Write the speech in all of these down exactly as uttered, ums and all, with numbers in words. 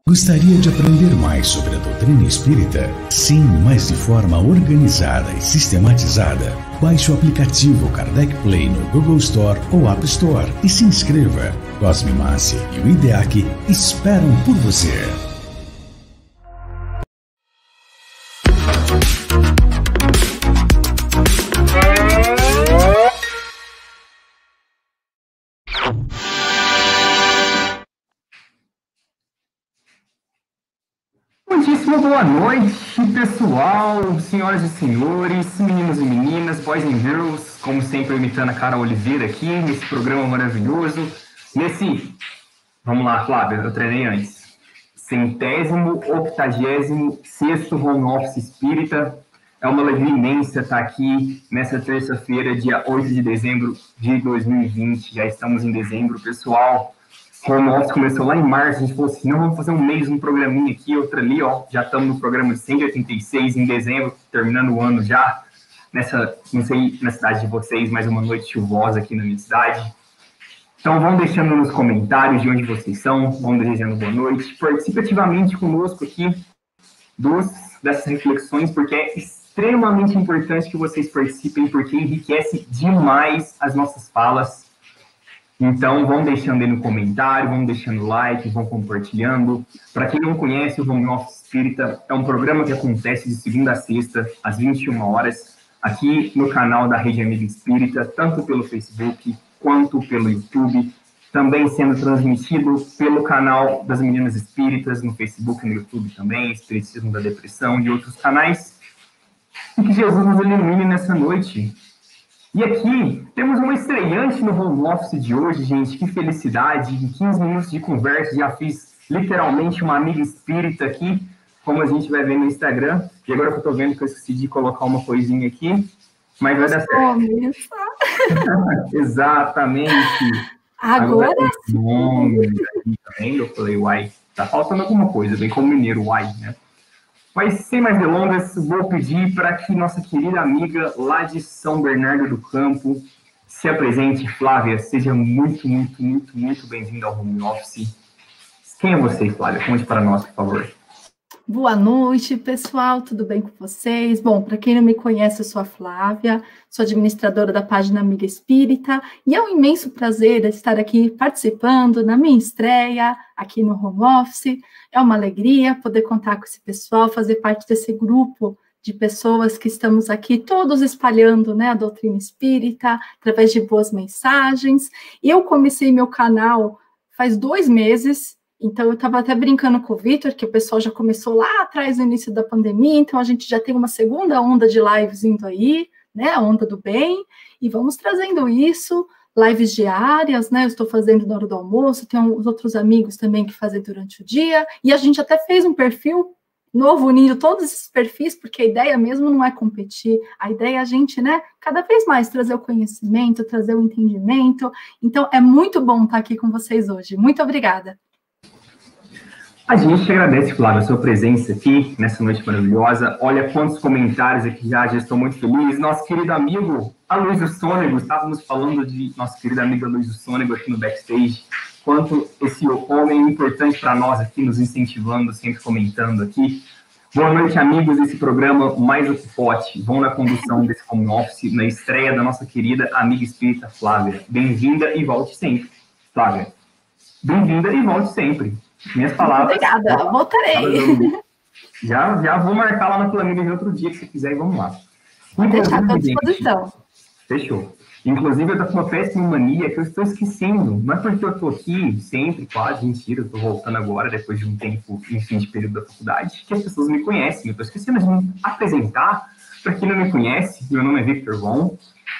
Gostaria de aprender mais sobre a doutrina espírita? Sim, mas de forma organizada e sistematizada. Baixe o aplicativo Kardec Play no Google Store ou App Store e se inscreva. Cosme Massi e o IDEAC esperam por você. Muitíssimo boa noite, pessoal, senhoras e senhores, meninos e meninas, boys and girls, como sempre imitando a Carol Oliveira aqui, nesse programa maravilhoso, nesse, vamos lá, Flávia, eu treinei antes, centésimo, octagésimo, sexto home office espírita. É uma alegria imensa estar aqui nessa terça-feira, dia oito de dezembro de dois mil e vinte, já estamos em dezembro, pessoal. Home office começou lá em março, a gente falou assim, não, vamos fazer um mês, um programinha aqui, outro ali, ó, já estamos no programa de cento e oitenta e seis, em dezembro, terminando o ano já, nessa, não sei, na cidade de vocês, mais uma noite chuvosa aqui na minha cidade. Então, vão deixando nos comentários de onde vocês são, vão desejando boa noite, participe ativamente conosco aqui dos, dessas reflexões, porque é extremamente importante que vocês participem, porque enriquece demais as nossas falas. Então, vão deixando aí no comentário, vão deixando like, vão compartilhando. Para quem não conhece, o Home Office Espírita é um programa que acontece de segunda a sexta, às vinte e uma horas, aqui no canal da Rede Amiga Espírita, tanto pelo Facebook quanto pelo YouTube, também sendo transmitido pelo canal das Meninas Espíritas, no Facebook e no YouTube também, Espiritismo da Depressão e outros canais. E que Jesus nos ilumine nessa noite. E aqui, temos uma estreante no home office de hoje, gente, que felicidade, em quinze minutos de conversa, já fiz literalmente uma amiga espírita aqui, como a gente vai ver no Instagram, e agora que eu tô vendo que eu esqueci de colocar uma coisinha aqui, mas vai dar certo. Exatamente. Agora, agora sim. Tá vendo? Eu falei, uai, tá faltando alguma coisa, bem como mineiro, uai, né? Mas, sem mais delongas, vou pedir para que nossa querida amiga lá de São Bernardo do Campo se apresente. Flávia, seja muito, muito, muito, muito bem-vinda ao Home Office. Quem é você, Flávia? Conte para nós, por favor. Boa noite, pessoal, tudo bem com vocês? Bom, para quem não me conhece, eu sou a Flávia, sou administradora da página Amiga Espírita, e é um imenso prazer estar aqui participando na minha estreia aqui no Home Office. É uma alegria poder contar com esse pessoal, fazer parte desse grupo de pessoas que estamos aqui todos espalhando, né, a doutrina espírita, através de boas mensagens. Eu comecei meu canal faz dois meses, então eu estava até brincando com o Vitor, que o pessoal já começou lá atrás no início da pandemia, então a gente já tem uma segunda onda de lives indo aí, né, a onda do bem, e vamos trazendo isso, lives diárias, né, eu estou fazendo na hora do almoço, tem os outros amigos também que fazem durante o dia, e a gente até fez um perfil novo, unindo todos esses perfis, porque a ideia mesmo não é competir, a ideia é a gente, né, cada vez mais trazer o conhecimento, trazer o entendimento, então é muito bom estar aqui com vocês hoje, muito obrigada. A gente agradece, Flávia, a sua presença aqui nessa noite maravilhosa. Olha quantos comentários aqui já, já estou muito feliz. Nosso querido amigo Aloysio Sônego, estávamos falando de nosso querido amigo Aloysio Sônego aqui no backstage, quanto esse homem é importante para nós aqui, nos incentivando, sempre comentando aqui. Boa noite, amigos desse programa Mais do que Pote. Vão na condução desse home office, na estreia da nossa querida amiga espírita Flávia. Bem-vinda e volte sempre, Flávia. Bem-vinda e volte sempre. Minhas palavras. Obrigada, voltarei. Já, já vou marcar lá na planilha de outro dia, que você quiser, e vamos lá. Vou deixar à disposição. Fechou. Inclusive, eu tô com uma péssima mania que eu estou esquecendo. Não é porque eu tô aqui sempre, quase, mentira, eu tô voltando agora, depois de um tempo, enfim, de período da faculdade, que as pessoas me conhecem. Eu tô esquecendo de me apresentar. Para quem não me conhece, meu nome é Victor Von.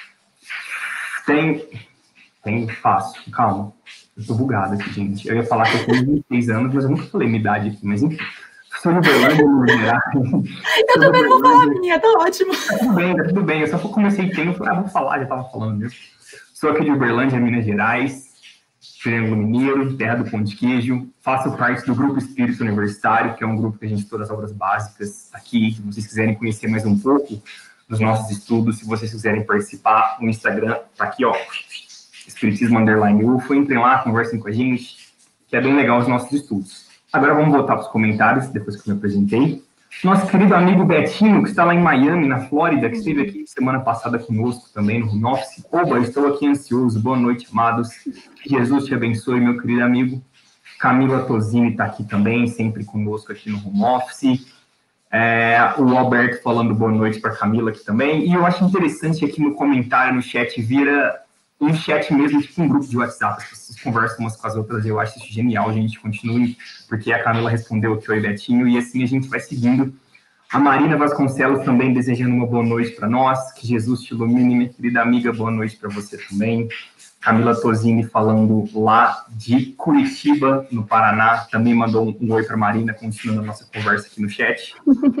Tem... Tem fácil, calma. Eu tô bugado aqui, gente. Eu ia falar que eu tenho vinte e seis anos, mas eu nunca falei minha idade aqui, mas enfim. Sou de Uberlândia, Minas Gerais. Eu também vou falar a minha, tá ótimo. Tá tudo bem, tá tudo bem. Eu só comecei tempo, falei, ah, vou falar, já tava falando mesmo. Sou aqui de Uberlândia, Minas Gerais, Triângulo Mineiro, terra do pão de queijo. Faço parte do Grupo Espírito Universitário, que é um grupo que a gente estuda as obras básicas aqui. Se vocês quiserem conhecer mais um pouco dos nossos estudos, se vocês quiserem participar, o Instagram tá aqui, ó. Espiritismo Underline U F O, entrem lá, conversem com a gente, que é bem legal os nossos estudos. Agora vamos voltar para os comentários, depois que eu me apresentei. Nosso querido amigo Betinho, que está lá em Miami, na Flórida, que esteve aqui semana passada conosco também no home office. Oba, estou aqui ansioso. Boa noite, amados. Que Jesus te abençoe, meu querido amigo. Camila Tosini está aqui também, sempre conosco aqui no home office. É, o Alberto falando boa noite para Camila aqui também. E eu acho interessante que aqui no comentário, no chat, vira um chat mesmo, tipo um grupo de WhatsApp. As pessoas conversam umas com as outras. Eu acho isso genial, gente. Continue, porque a Camila respondeu aqui, oi, Betinho. E assim a gente vai seguindo. A Marina Vasconcelos também desejando uma boa noite para nós. Que Jesus te ilumine, minha querida amiga. Boa noite para você também. Camila Tosini falando lá de Curitiba, no Paraná. Também mandou um, um oi para a Marina, continuando a nossa conversa aqui no chat.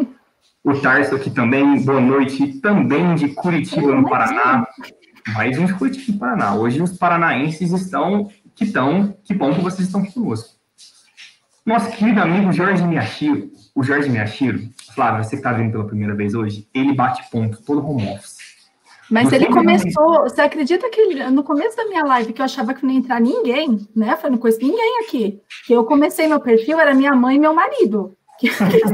O Tarso aqui também, boa noite. Também de Curitiba, no Paraná. Mais um de Curitiba, no Paraná. Hoje os paranaenses estão, que estão, que bom que vocês estão aqui conosco. Nosso querido amigo Jorge Miyashiro, o Jorge Miyashiro, Flávia, você que está vindo pela primeira vez hoje, ele bate ponto todo home office. Mas ele começou, você acredita que ele, no começo da minha live, que eu achava que não ia entrar ninguém, né? Eu falei, não conheço ninguém aqui. Que eu comecei meu perfil, era minha mãe e meu marido. Que,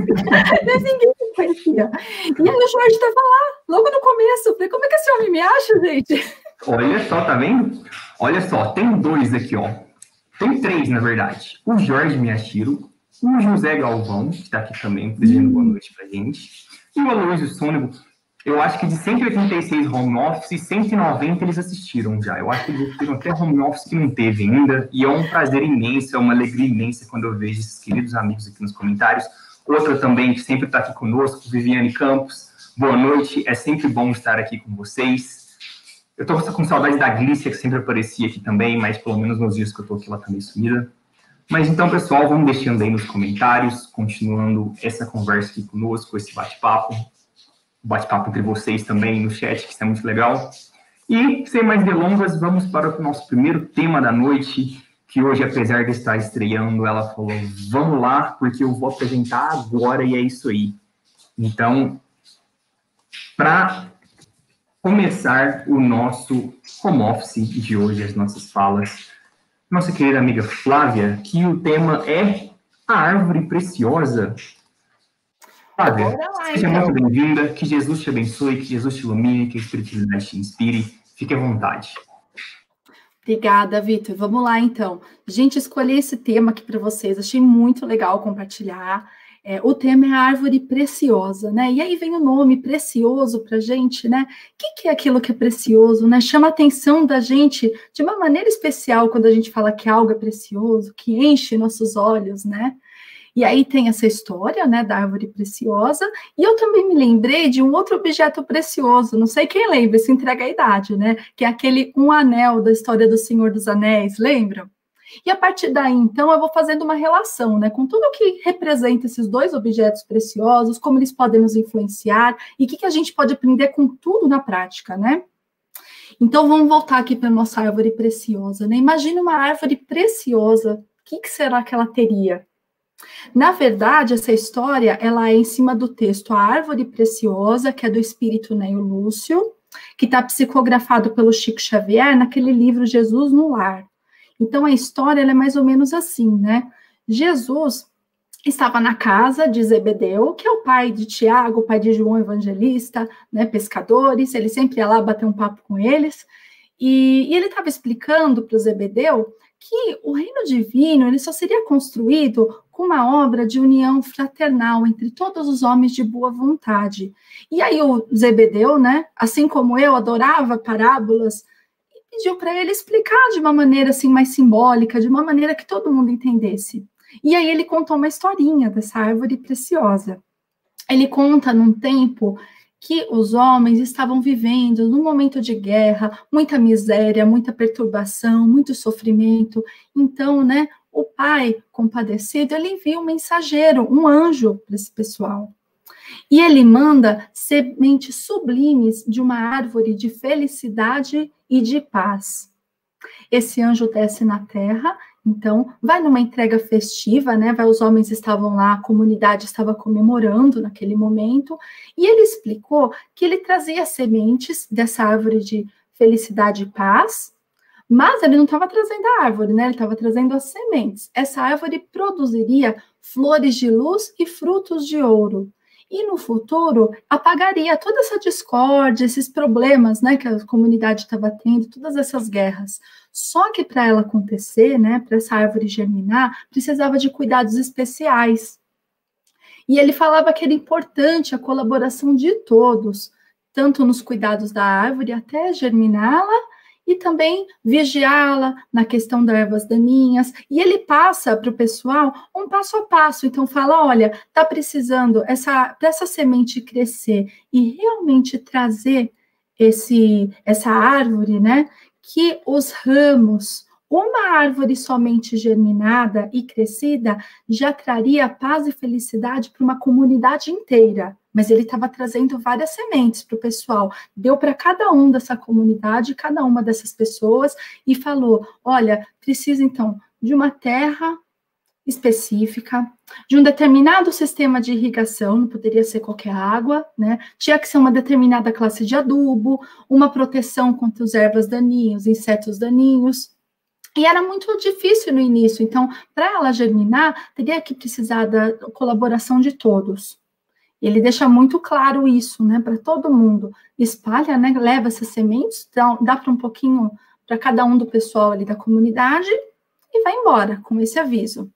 mas ninguém me conhecia. E aí o Jorge estava lá, logo no começo. Eu falei, como é que esse homem me acha, gente? Olha só, tá vendo? Olha só, tem dois aqui, ó. Tem três, na verdade. O Jorge Miyashiro, o José Galvão, que está aqui também, desejando hum. boa noite pra gente. E o Aloysio Sônego. Eu acho que de cento e oitenta e seis home office, cento e noventa eles assistiram já. Eu acho que eles assistiram até home office que não teve ainda. E é um prazer imenso, é uma alegria imensa quando eu vejo esses queridos amigos aqui nos comentários. Outra também que sempre está aqui conosco, Viviane Campos. Boa noite, é sempre bom estar aqui com vocês. Eu estou com saudade da Glícia, que sempre aparecia aqui também, mas pelo menos nos dias que eu estou aqui, ela está meio sumida. Mas então, pessoal, vamos deixando aí nos comentários, continuando essa conversa aqui conosco, esse bate-papo. Bate-papo entre vocês também no chat, que isso é muito legal. E, sem mais delongas, vamos para o nosso primeiro tema da noite, que hoje, apesar de estar estreando, ela falou, vamos lá, porque eu vou apresentar agora e é isso aí. Então, para começar o nosso home office de hoje, as nossas falas, nossa querida amiga Flávia, que o tema é a árvore preciosa. Flávia, lá, seja então. muito bem-vinda, que Jesus te abençoe, que Jesus te ilumine, que a espiritualidade te inspire, fique à vontade. Obrigada, Vitor. Vamos lá, então. Gente, escolhi esse tema aqui para vocês, achei muito legal compartilhar. É, o tema é a árvore preciosa, né? E aí vem o nome precioso para a gente, né? O que, que é aquilo que é precioso, né? Chama a atenção da gente de uma maneira especial quando a gente fala que algo é precioso, que enche nossos olhos, né? E aí tem essa história, né, da árvore preciosa, e eu também me lembrei de um outro objeto precioso, não sei quem lembra, isso entrega a idade, né, que é aquele um anel da história do Senhor dos Anéis, lembram? E a partir daí, então, eu vou fazendo uma relação, né, com tudo que representa esses dois objetos preciosos, como eles podem nos influenciar, e o que, que a gente pode aprender com tudo na prática, né? Então, vamos voltar aqui para a nossa árvore preciosa, né? Imagina uma árvore preciosa, o que, que será que ela teria? Na verdade, essa história, ela é em cima do texto A Árvore Preciosa, que é do espírito Neio Lúcio, que está psicografado pelo Chico Xavier naquele livro Jesus no Lar. Então, a história ela é mais ou menos assim, né? Jesus estava na casa de Zebedeu, que é o pai de Tiago, o pai de João Evangelista, né, pescadores, ele sempre ia lá bater um papo com eles, e, e ele estava explicando para o Zebedeu que o reino divino ele só seria construído com uma obra de união fraternal entre todos os homens de boa vontade. E aí o Zebedeu, né, assim como eu, adorava parábolas, pediu para ele explicar de uma maneira assim mais simbólica, de uma maneira que todo mundo entendesse. E aí ele contou uma historinha dessa árvore preciosa. Ele conta num tempo que os homens estavam vivendo num momento de guerra, muita miséria, muita perturbação, muito sofrimento. Então, né, o pai, compadecido, ele envia um mensageiro, um anjo para esse pessoal. E ele manda sementes sublimes de uma árvore de felicidade e de paz. Esse anjo desce na terra, então vai numa entrega festiva, né? Vai, os homens estavam lá, a comunidade estava comemorando naquele momento, e ele explicou que ele trazia sementes dessa árvore de felicidade e paz, mas ele não estava trazendo a árvore, né? Ele estava trazendo as sementes. Essa árvore produziria flores de luz e frutos de ouro. E no futuro, apagaria toda essa discórdia, esses problemas, né, que a comunidade estava tendo, todas essas guerras. Só que para ela acontecer, né, para essa árvore germinar, precisava de cuidados especiais. E ele falava que era importante a colaboração de todos, tanto nos cuidados da árvore até germiná-la, e também vigiá-la na questão das ervas daninhas. E ele passa para o pessoal um passo a passo. Então, fala, olha, está precisando essa, para essa semente crescer e realmente trazer esse, essa árvore, né? Que os ramos, uma árvore somente germinada e crescida, já traria paz e felicidade para uma comunidade inteira. Mas ele estava trazendo várias sementes para o pessoal, deu para cada um dessa comunidade, cada uma dessas pessoas, e falou, olha, precisa então de uma terra específica, de um determinado sistema de irrigação, não poderia ser qualquer água, né? Tinha que ser uma determinada classe de adubo, uma proteção contra as ervas daninhas, insetos daninhos. E era muito difícil no início, então, para ela germinar, teria que precisar da colaboração de todos. Ele deixa muito claro isso, né, para todo mundo. Espalha, né, leva essas sementes, dá, dá para um pouquinho para cada um do pessoal ali da comunidade e vai embora com esse aviso.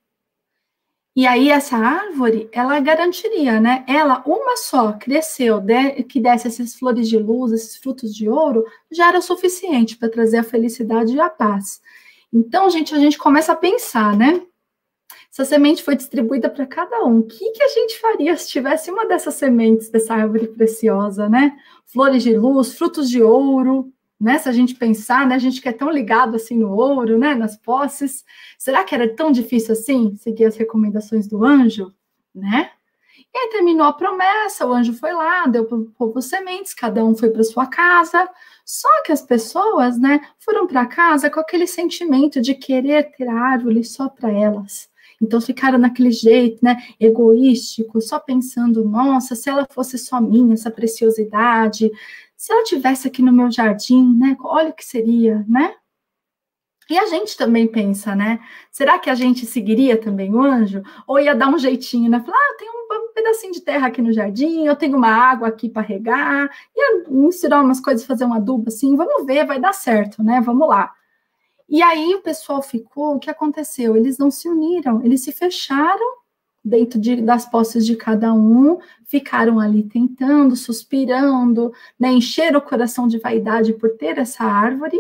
E aí essa árvore, ela garantiria, né, ela uma só cresceu, de, que desse essas flores de luz, esses frutos de ouro, já era o suficiente para trazer a felicidade e a paz. Então, gente, a gente começa a pensar, né? Essa semente foi distribuída para cada um. O que, que a gente faria se tivesse uma dessas sementes dessa árvore preciosa, né? Flores de luz, frutos de ouro, né? Se a gente pensar, né? A gente que é tão ligado assim no ouro, né? Nas posses. Será que era tão difícil assim seguir as recomendações do anjo, né? E aí terminou a promessa, o anjo foi lá, deu para o povo sementes, cada um foi para sua casa. Só que as pessoas, né? Foram para casa com aquele sentimento de querer ter a árvore só para elas. Então, ficaram naquele jeito, né, egoístico, só pensando, nossa, se ela fosse só minha, essa preciosidade, se ela tivesse aqui no meu jardim, né, olha o que seria, né? E a gente também pensa, né, será que a gente seguiria também o anjo? Ou ia dar um jeitinho, né, falar, ah, tem um pedacinho de terra aqui no jardim, eu tenho uma água aqui para regar, ia misturar umas coisas, fazer um adubo assim, vamos ver, vai dar certo, né, vamos lá. E aí o pessoal ficou, o que aconteceu? Eles não se uniram, eles se fecharam dentro de, das posses de cada um, ficaram ali tentando, suspirando, né, encheram o coração de vaidade por ter essa árvore.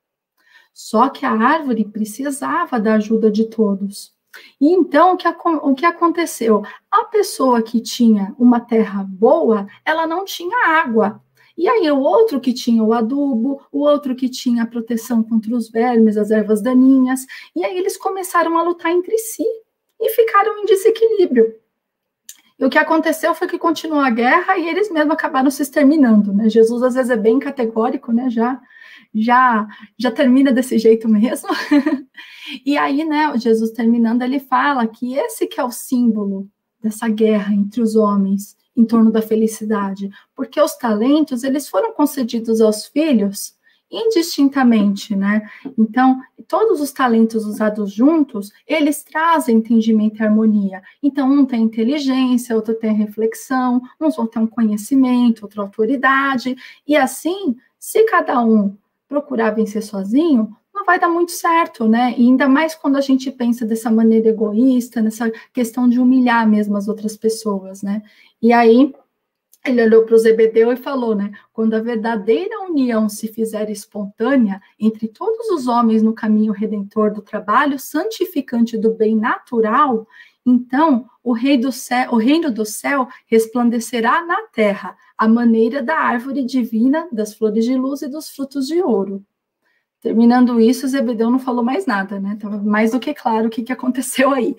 Só que a árvore precisava da ajuda de todos. E então, o que, o que aconteceu? A pessoa que tinha uma terra boa, ela não tinha água. E aí o outro que tinha o adubo, o outro que tinha a proteção contra os vermes, as ervas daninhas, e aí eles começaram a lutar entre si e ficaram em desequilíbrio. E o que aconteceu foi que continuou a guerra e eles mesmos acabaram se exterminando, né? Jesus às vezes é bem categórico, né? Já, já, já termina desse jeito mesmo. E aí, né, Jesus terminando, ele fala que esse que é o símbolo dessa guerra entre os homens, em torno da felicidade, porque os talentos, eles foram concedidos aos filhos indistintamente, né? Então, todos os talentos usados juntos, eles trazem entendimento e harmonia. Então, um tem inteligência, outro tem reflexão, uns vão ter um conhecimento, outra autoridade, e assim, se cada um procurar vencer sozinho, não vai dar muito certo, né? E ainda mais quando a gente pensa dessa maneira egoísta, nessa questão de humilhar mesmo as outras pessoas, né? E aí, ele olhou para o Zebedeu e falou, né? Quando a verdadeira união se fizer espontânea entre todos os homens no caminho redentor do trabalho santificante do bem natural, então o, rei do céu, o reino do céu resplandecerá na terra, à maneira da árvore divina, das flores de luz e dos frutos de ouro. Terminando isso, Zebedeu não falou mais nada, né? Estava mais do que claro o que, que aconteceu aí.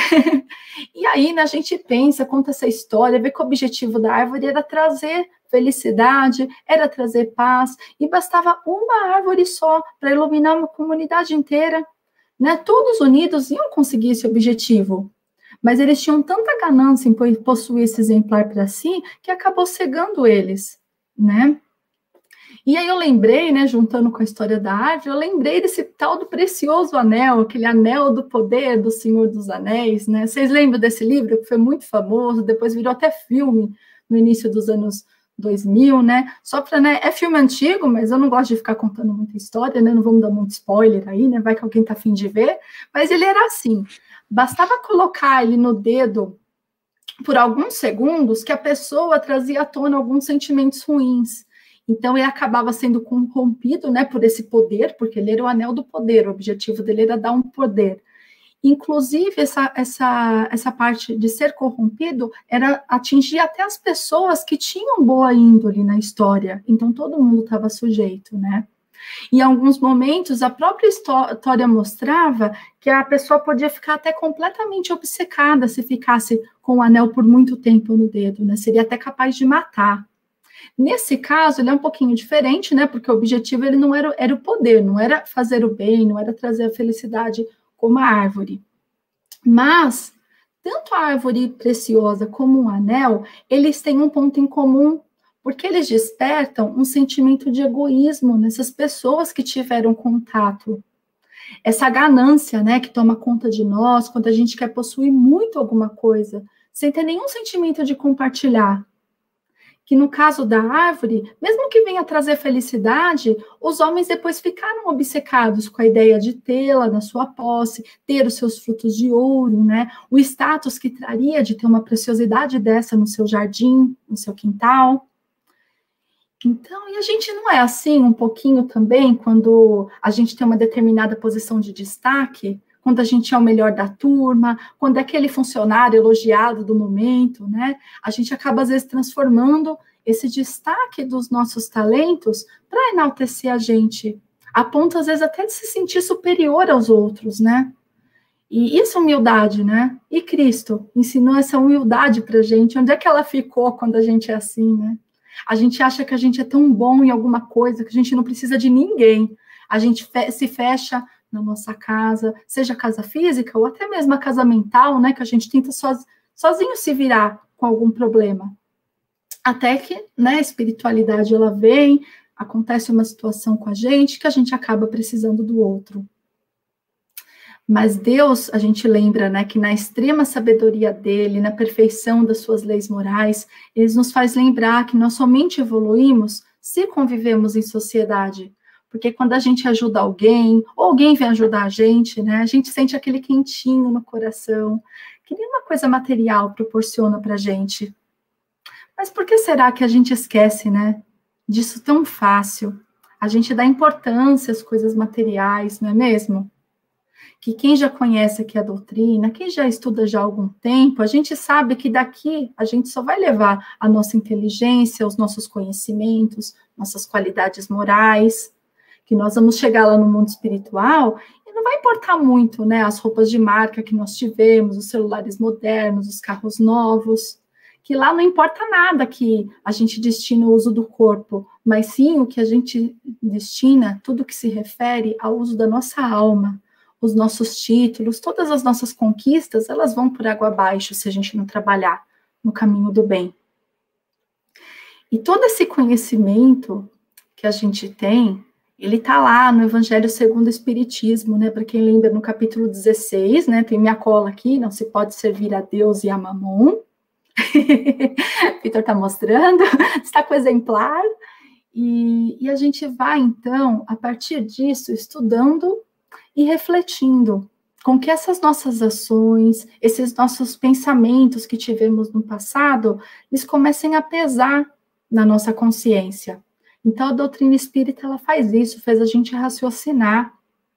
E aí, né, a gente pensa, conta essa história, vê que o objetivo da árvore era trazer felicidade, era trazer paz, e bastava uma árvore só para iluminar uma comunidade inteira, né? Todos unidos iam conseguir esse objetivo. Mas eles tinham tanta ganância em possuir esse exemplar para si, que acabou cegando eles, né? E aí eu lembrei, né, juntando com a história da árvore, eu lembrei desse tal do precioso anel, aquele anel do poder do Senhor dos Anéis, né? Vocês lembram desse livro que foi muito famoso, depois virou até filme no início dos anos dois mil, né? Só para, né, é filme antigo, mas eu não gosto de ficar contando muita história, né? Não vamos dar muito spoiler aí, né? Vai que alguém tá afim de ver, mas ele era assim, bastava colocar ele no dedo por alguns segundos que a pessoa trazia à tona alguns sentimentos ruins. Então, ele acabava sendo corrompido, né, por esse poder, porque ele era o anel do poder, o objetivo dele era dar um poder. Inclusive, essa, essa, essa parte de ser corrompido era atingir até as pessoas que tinham boa índole na história. Então, todo mundo estava sujeito, né? Em alguns momentos, a própria história mostrava que a pessoa podia ficar até completamente obcecada se ficasse com o anel por muito tempo no dedo, né? Seria até capaz de matar. Nesse caso, ele é um pouquinho diferente, né? Porque o objetivo ele não era, era o poder, não era fazer o bem, não era trazer a felicidade como a árvore. Mas, tanto a árvore preciosa como o anel, eles têm um ponto em comum, porque eles despertam um sentimento de egoísmo nessas pessoas que tiveram contato. Essa ganância, né, que toma conta de nós, quando a gente quer possuir muito alguma coisa, sem ter nenhum sentimento de compartilhar. Que no caso da árvore, mesmo que venha trazer felicidade, os homens depois ficaram obcecados com a ideia de tê-la na sua posse, ter os seus frutos de ouro, né? O status que traria de ter uma preciosidade dessa no seu jardim, no seu quintal. Então, e a gente não é assim um pouquinho também quando a gente tem uma determinada posição de destaque, quando a gente é o melhor da turma, quando é aquele funcionário elogiado do momento, né? A gente acaba, às vezes, transformando esse destaque dos nossos talentos para enaltecer a gente, a ponto, às vezes, até de se sentir superior aos outros, né? E isso é humildade, né? E Cristo ensinou essa humildade para a gente. Onde é que ela ficou quando a gente é assim, né? A gente acha que a gente é tão bom em alguma coisa que a gente não precisa de ninguém. A gente fe- se fecha na nossa casa, seja casa física ou até mesmo a casa mental, né, que a gente tenta soz, sozinho se virar com algum problema. Até que, né, a espiritualidade, ela vem, acontece uma situação com a gente que a gente acaba precisando do outro. Mas Deus, a gente lembra, né, que na extrema sabedoria dele, na perfeição das suas leis morais, ele nos faz lembrar que nós somente evoluímos se convivemos em sociedade. Porque quando a gente ajuda alguém, ou alguém vem ajudar a gente, né, a gente sente aquele quentinho no coração, que nenhuma coisa material proporciona para a gente. Mas por que será que a gente esquece, né, disso tão fácil? A gente dá importância às coisas materiais, não é mesmo? Que quem já conhece aqui a doutrina, quem já estuda já há algum tempo, a gente sabe que daqui a gente só vai levar a nossa inteligência, os nossos conhecimentos, nossas qualidades morais, que nós vamos chegar lá no mundo espiritual e não vai importar muito, né, as roupas de marca que nós tivemos, os celulares modernos, os carros novos, que lá não importa nada que a gente destina o uso do corpo, mas sim o que a gente destina, tudo que se refere ao uso da nossa alma, os nossos títulos, todas as nossas conquistas, elas vão por água abaixo se a gente não trabalhar no caminho do bem. E todo esse conhecimento que a gente tem, ele está lá no Evangelho segundo o Espiritismo, né? Para quem lembra, no capítulo dezesseis, né? Tem minha cola aqui, não se pode servir a Deus e a Mamon. Vitor está mostrando, está com o exemplar. E, e a gente vai, então, a partir disso, estudando e refletindo com que essas nossas ações, esses nossos pensamentos que tivemos no passado, eles comecem a pesar na nossa consciência. Então, a doutrina espírita, ela faz isso, faz a gente raciocinar.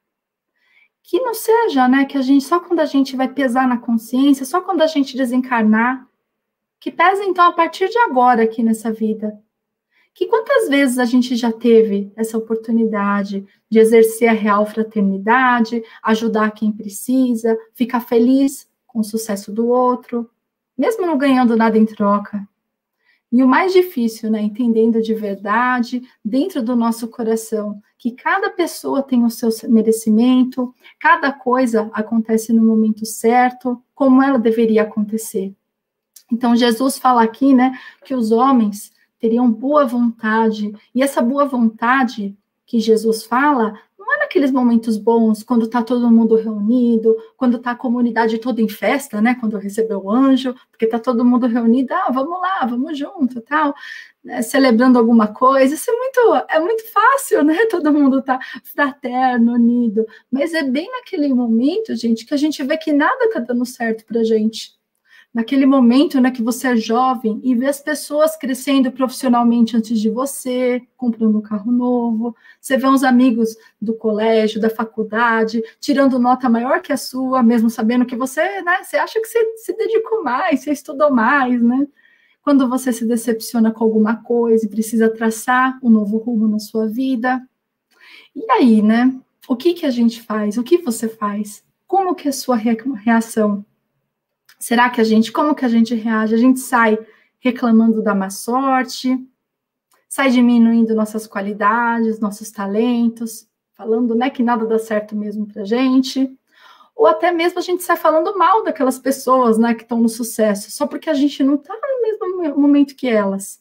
Que não seja, né, que a gente, só quando a gente vai pesar na consciência, só quando a gente desencarnar, que pesa, então, a partir de agora aqui nessa vida. Que quantas vezes a gente já teve essa oportunidade de exercer a real fraternidade, ajudar quem precisa, ficar feliz com o sucesso do outro, mesmo não ganhando nada em troca. E o mais difícil, né, entendendo de verdade, dentro do nosso coração, que cada pessoa tem o seu merecimento, cada coisa acontece no momento certo, como ela deveria acontecer. Então, Jesus fala aqui, né, que os homens teriam boa vontade, e essa boa vontade que Jesus fala, não é naqueles momentos bons, quando está todo mundo reunido, quando está a comunidade toda em festa, né, quando recebeu o anjo, porque está todo mundo reunido, ah, vamos lá, vamos junto, tal, né, celebrando alguma coisa, isso é muito, é muito fácil, né, todo mundo está fraterno, unido, mas é bem naquele momento, gente, que a gente vê que nada está dando certo para a gente. Naquele momento, né, que você é jovem e vê as pessoas crescendo profissionalmente antes de você, comprando um carro novo, você vê uns amigos do colégio, da faculdade, tirando nota maior que a sua, mesmo sabendo que você, né, você acha que você se dedicou mais, você estudou mais, né? Quando você se decepciona com alguma coisa e precisa traçar um novo rumo na sua vida. E aí, né, o que que a gente faz? O que você faz? Como que é a sua reação? Será que a gente, como que a gente reage? A gente sai reclamando da má sorte, sai diminuindo nossas qualidades, nossos talentos, falando, né, que nada dá certo mesmo pra gente, ou até mesmo a gente sai falando mal daquelas pessoas, né, que estão no sucesso, só porque a gente não está no mesmo momento que elas.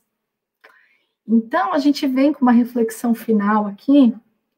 Então, a gente vem com uma reflexão final aqui,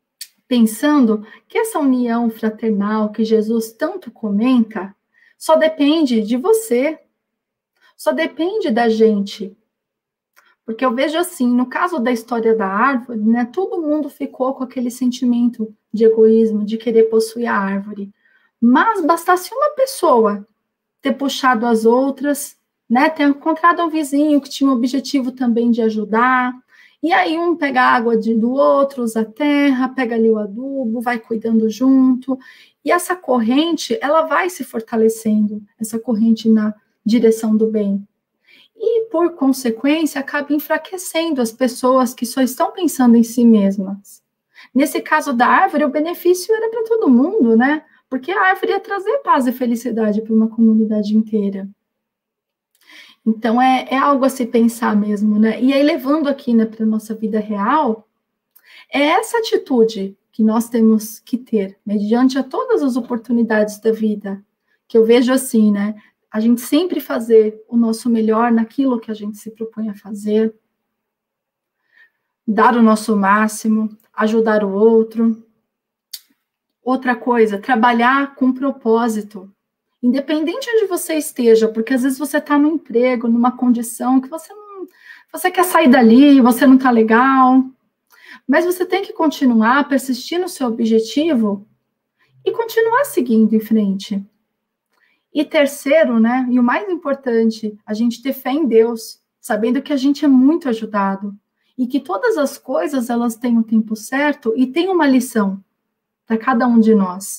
pensando que essa união fraternal que Jesus tanto comenta, só depende de você, só depende da gente. Porque eu vejo assim, no caso da história da árvore, né, todo mundo ficou com aquele sentimento de egoísmo, de querer possuir a árvore. Mas bastasse uma pessoa ter puxado as outras, né, ter encontrado um vizinho que tinha o objetivo também de ajudar, e aí um pega a água de, do outro, usa a terra, pega ali o adubo, vai cuidando junto, e essa corrente, ela vai se fortalecendo, essa corrente na direção do bem. E, por consequência, acaba enfraquecendo as pessoas que só estão pensando em si mesmas. Nesse caso da árvore, o benefício era para todo mundo, né? Porque a árvore ia trazer paz e felicidade para uma comunidade inteira. Então, é, é algo a se pensar mesmo, né? E aí, levando aqui, né, para a nossa vida real, é essa atitude que nós temos que ter, mediante a todas as oportunidades da vida, que eu vejo assim, né? A gente sempre fazer o nosso melhor naquilo que a gente se propõe a fazer, dar o nosso máximo, ajudar o outro. Outra coisa, trabalhar com propósito, independente onde você esteja, porque às vezes você está no emprego, numa condição que você não, você quer sair dali, você não está legal, mas você tem que continuar, persistir no seu objetivo e continuar seguindo em frente. E terceiro, né, e o mais importante, a gente ter fé em Deus, sabendo que a gente é muito ajudado e que todas as coisas, elas têm o tempo certo e tem uma lição para cada um de nós.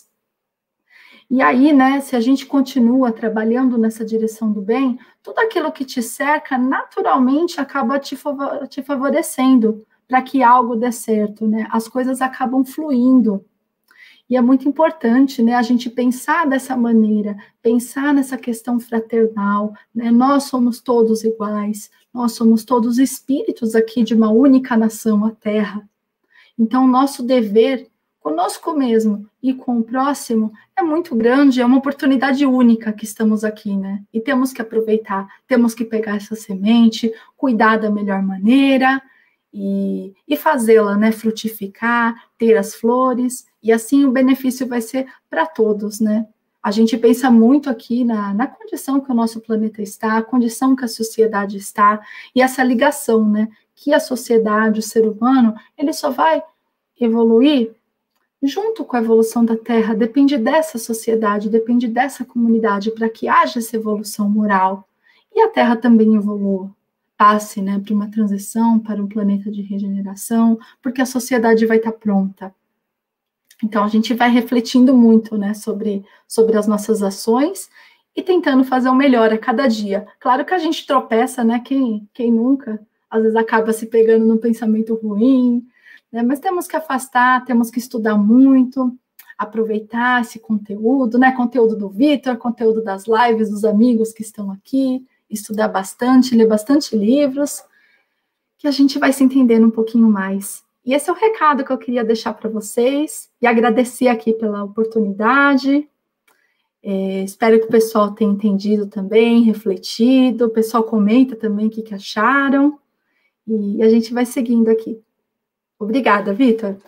E aí, né, se a gente continua trabalhando nessa direção do bem, tudo aquilo que te cerca, naturalmente, acaba te, te favorecendo para que algo dê certo, né? As coisas acabam fluindo. E é muito importante, né, a gente pensar dessa maneira, pensar nessa questão fraternal, né? Nós somos todos iguais, nós somos todos espíritos aqui de uma única nação, a Terra. Então, o nosso dever conosco mesmo e com o próximo é muito grande, é uma oportunidade única que estamos aqui, né? E temos que aproveitar, temos que pegar essa semente, cuidar da melhor maneira e, e fazê-la, né, frutificar, ter as flores, e assim o benefício vai ser para todos, né? A gente pensa muito aqui na, na condição que o nosso planeta está, a condição que a sociedade está, e essa ligação, né? Que a sociedade, o ser humano, ele só vai evoluir junto com a evolução da Terra, depende dessa sociedade, depende dessa comunidade para que haja essa evolução moral. E a Terra também evolua, passe, né, para uma transição, para um planeta de regeneração, porque a sociedade vai estar pronta. Então, a gente vai refletindo muito, né, sobre, sobre as nossas ações e tentando fazer o melhor a cada dia. Claro que a gente tropeça, né, quem, quem nunca, às vezes acaba se pegando num pensamento ruim, né, mas temos que afastar, temos que estudar muito, aproveitar esse conteúdo, né, conteúdo do Vitor, conteúdo das lives dos amigos que estão aqui, estudar bastante, ler bastante livros, que a gente vai se entendendo um pouquinho mais. E esse é o recado que eu queria deixar para vocês, e agradecer aqui pela oportunidade. É, espero que o pessoal tenha entendido também, refletido, o pessoal comenta também o que, que acharam. E a gente vai seguindo aqui. Obrigada, Vitor.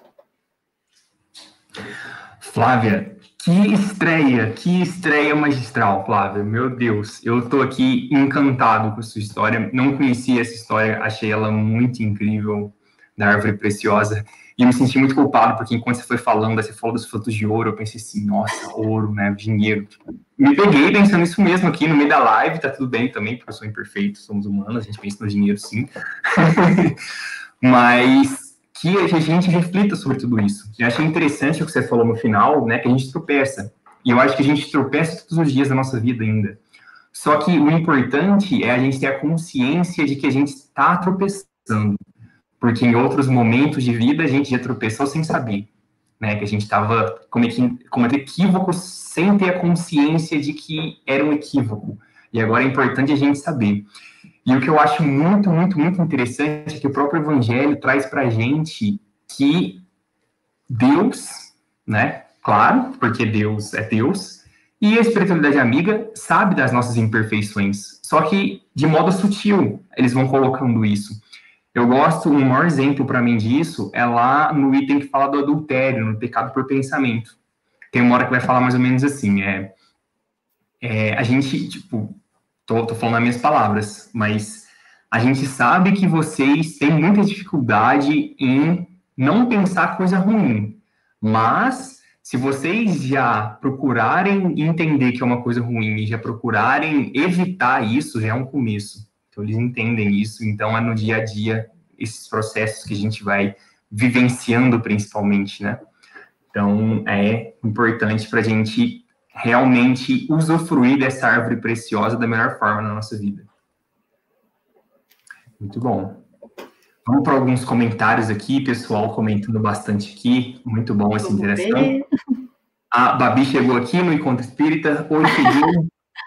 Flávia, que estreia, que estreia magistral, Flávia. Meu Deus, eu tô aqui encantado com a sua história. Não conhecia essa história, achei ela muito incrível, da árvore preciosa. E eu me senti muito culpado, porque enquanto você foi falando, você falou dos frutos de ouro, eu pensei assim, nossa, ouro, né, dinheiro. Me peguei pensando isso mesmo aqui no meio da live, tá tudo bem também, porque eu sou imperfeito, somos humanos, a gente pensa no dinheiro sim. Mas que a gente reflita sobre tudo isso. Eu achei interessante o que você falou no final, né, que a gente tropeça. E eu acho que a gente tropeça todos os dias da nossa vida ainda. Só que o importante é a gente ter a consciência de que a gente está tropeçando. Porque em outros momentos de vida a gente já tropeçou sem saber, né? Que a gente estava cometendo, cometendo equívocos sem ter a consciência de que era um equívoco. E agora é importante a gente saber. E o que eu acho muito, muito, muito interessante é que o próprio Evangelho traz para a gente que Deus, né? Claro, porque Deus é Deus, e a espiritualidade amiga sabe das nossas imperfeições. Só que de modo sutil eles vão colocando isso. Eu gosto, um maior exemplo para mim disso é lá no item que fala do adultério, no pecado por pensamento. Tem uma hora que vai falar mais ou menos assim, é, é a gente, tipo, tô, tô falando as minhas palavras, mas a gente sabe que vocês têm muita dificuldade em não pensar coisa ruim, mas se vocês já procurarem entender que é uma coisa ruim e já procurarem evitar isso, já é um começo. Então, eles entendem isso, então é no dia a dia esses processos que a gente vai vivenciando principalmente, né? Então, é importante para a gente realmente usufruir dessa árvore preciosa da melhor forma na nossa vida. Muito bom. Vamos para alguns comentários aqui, pessoal comentando bastante aqui, muito bom essa interação. A Babi chegou aqui no Encontro Espírita, oi, cheguei.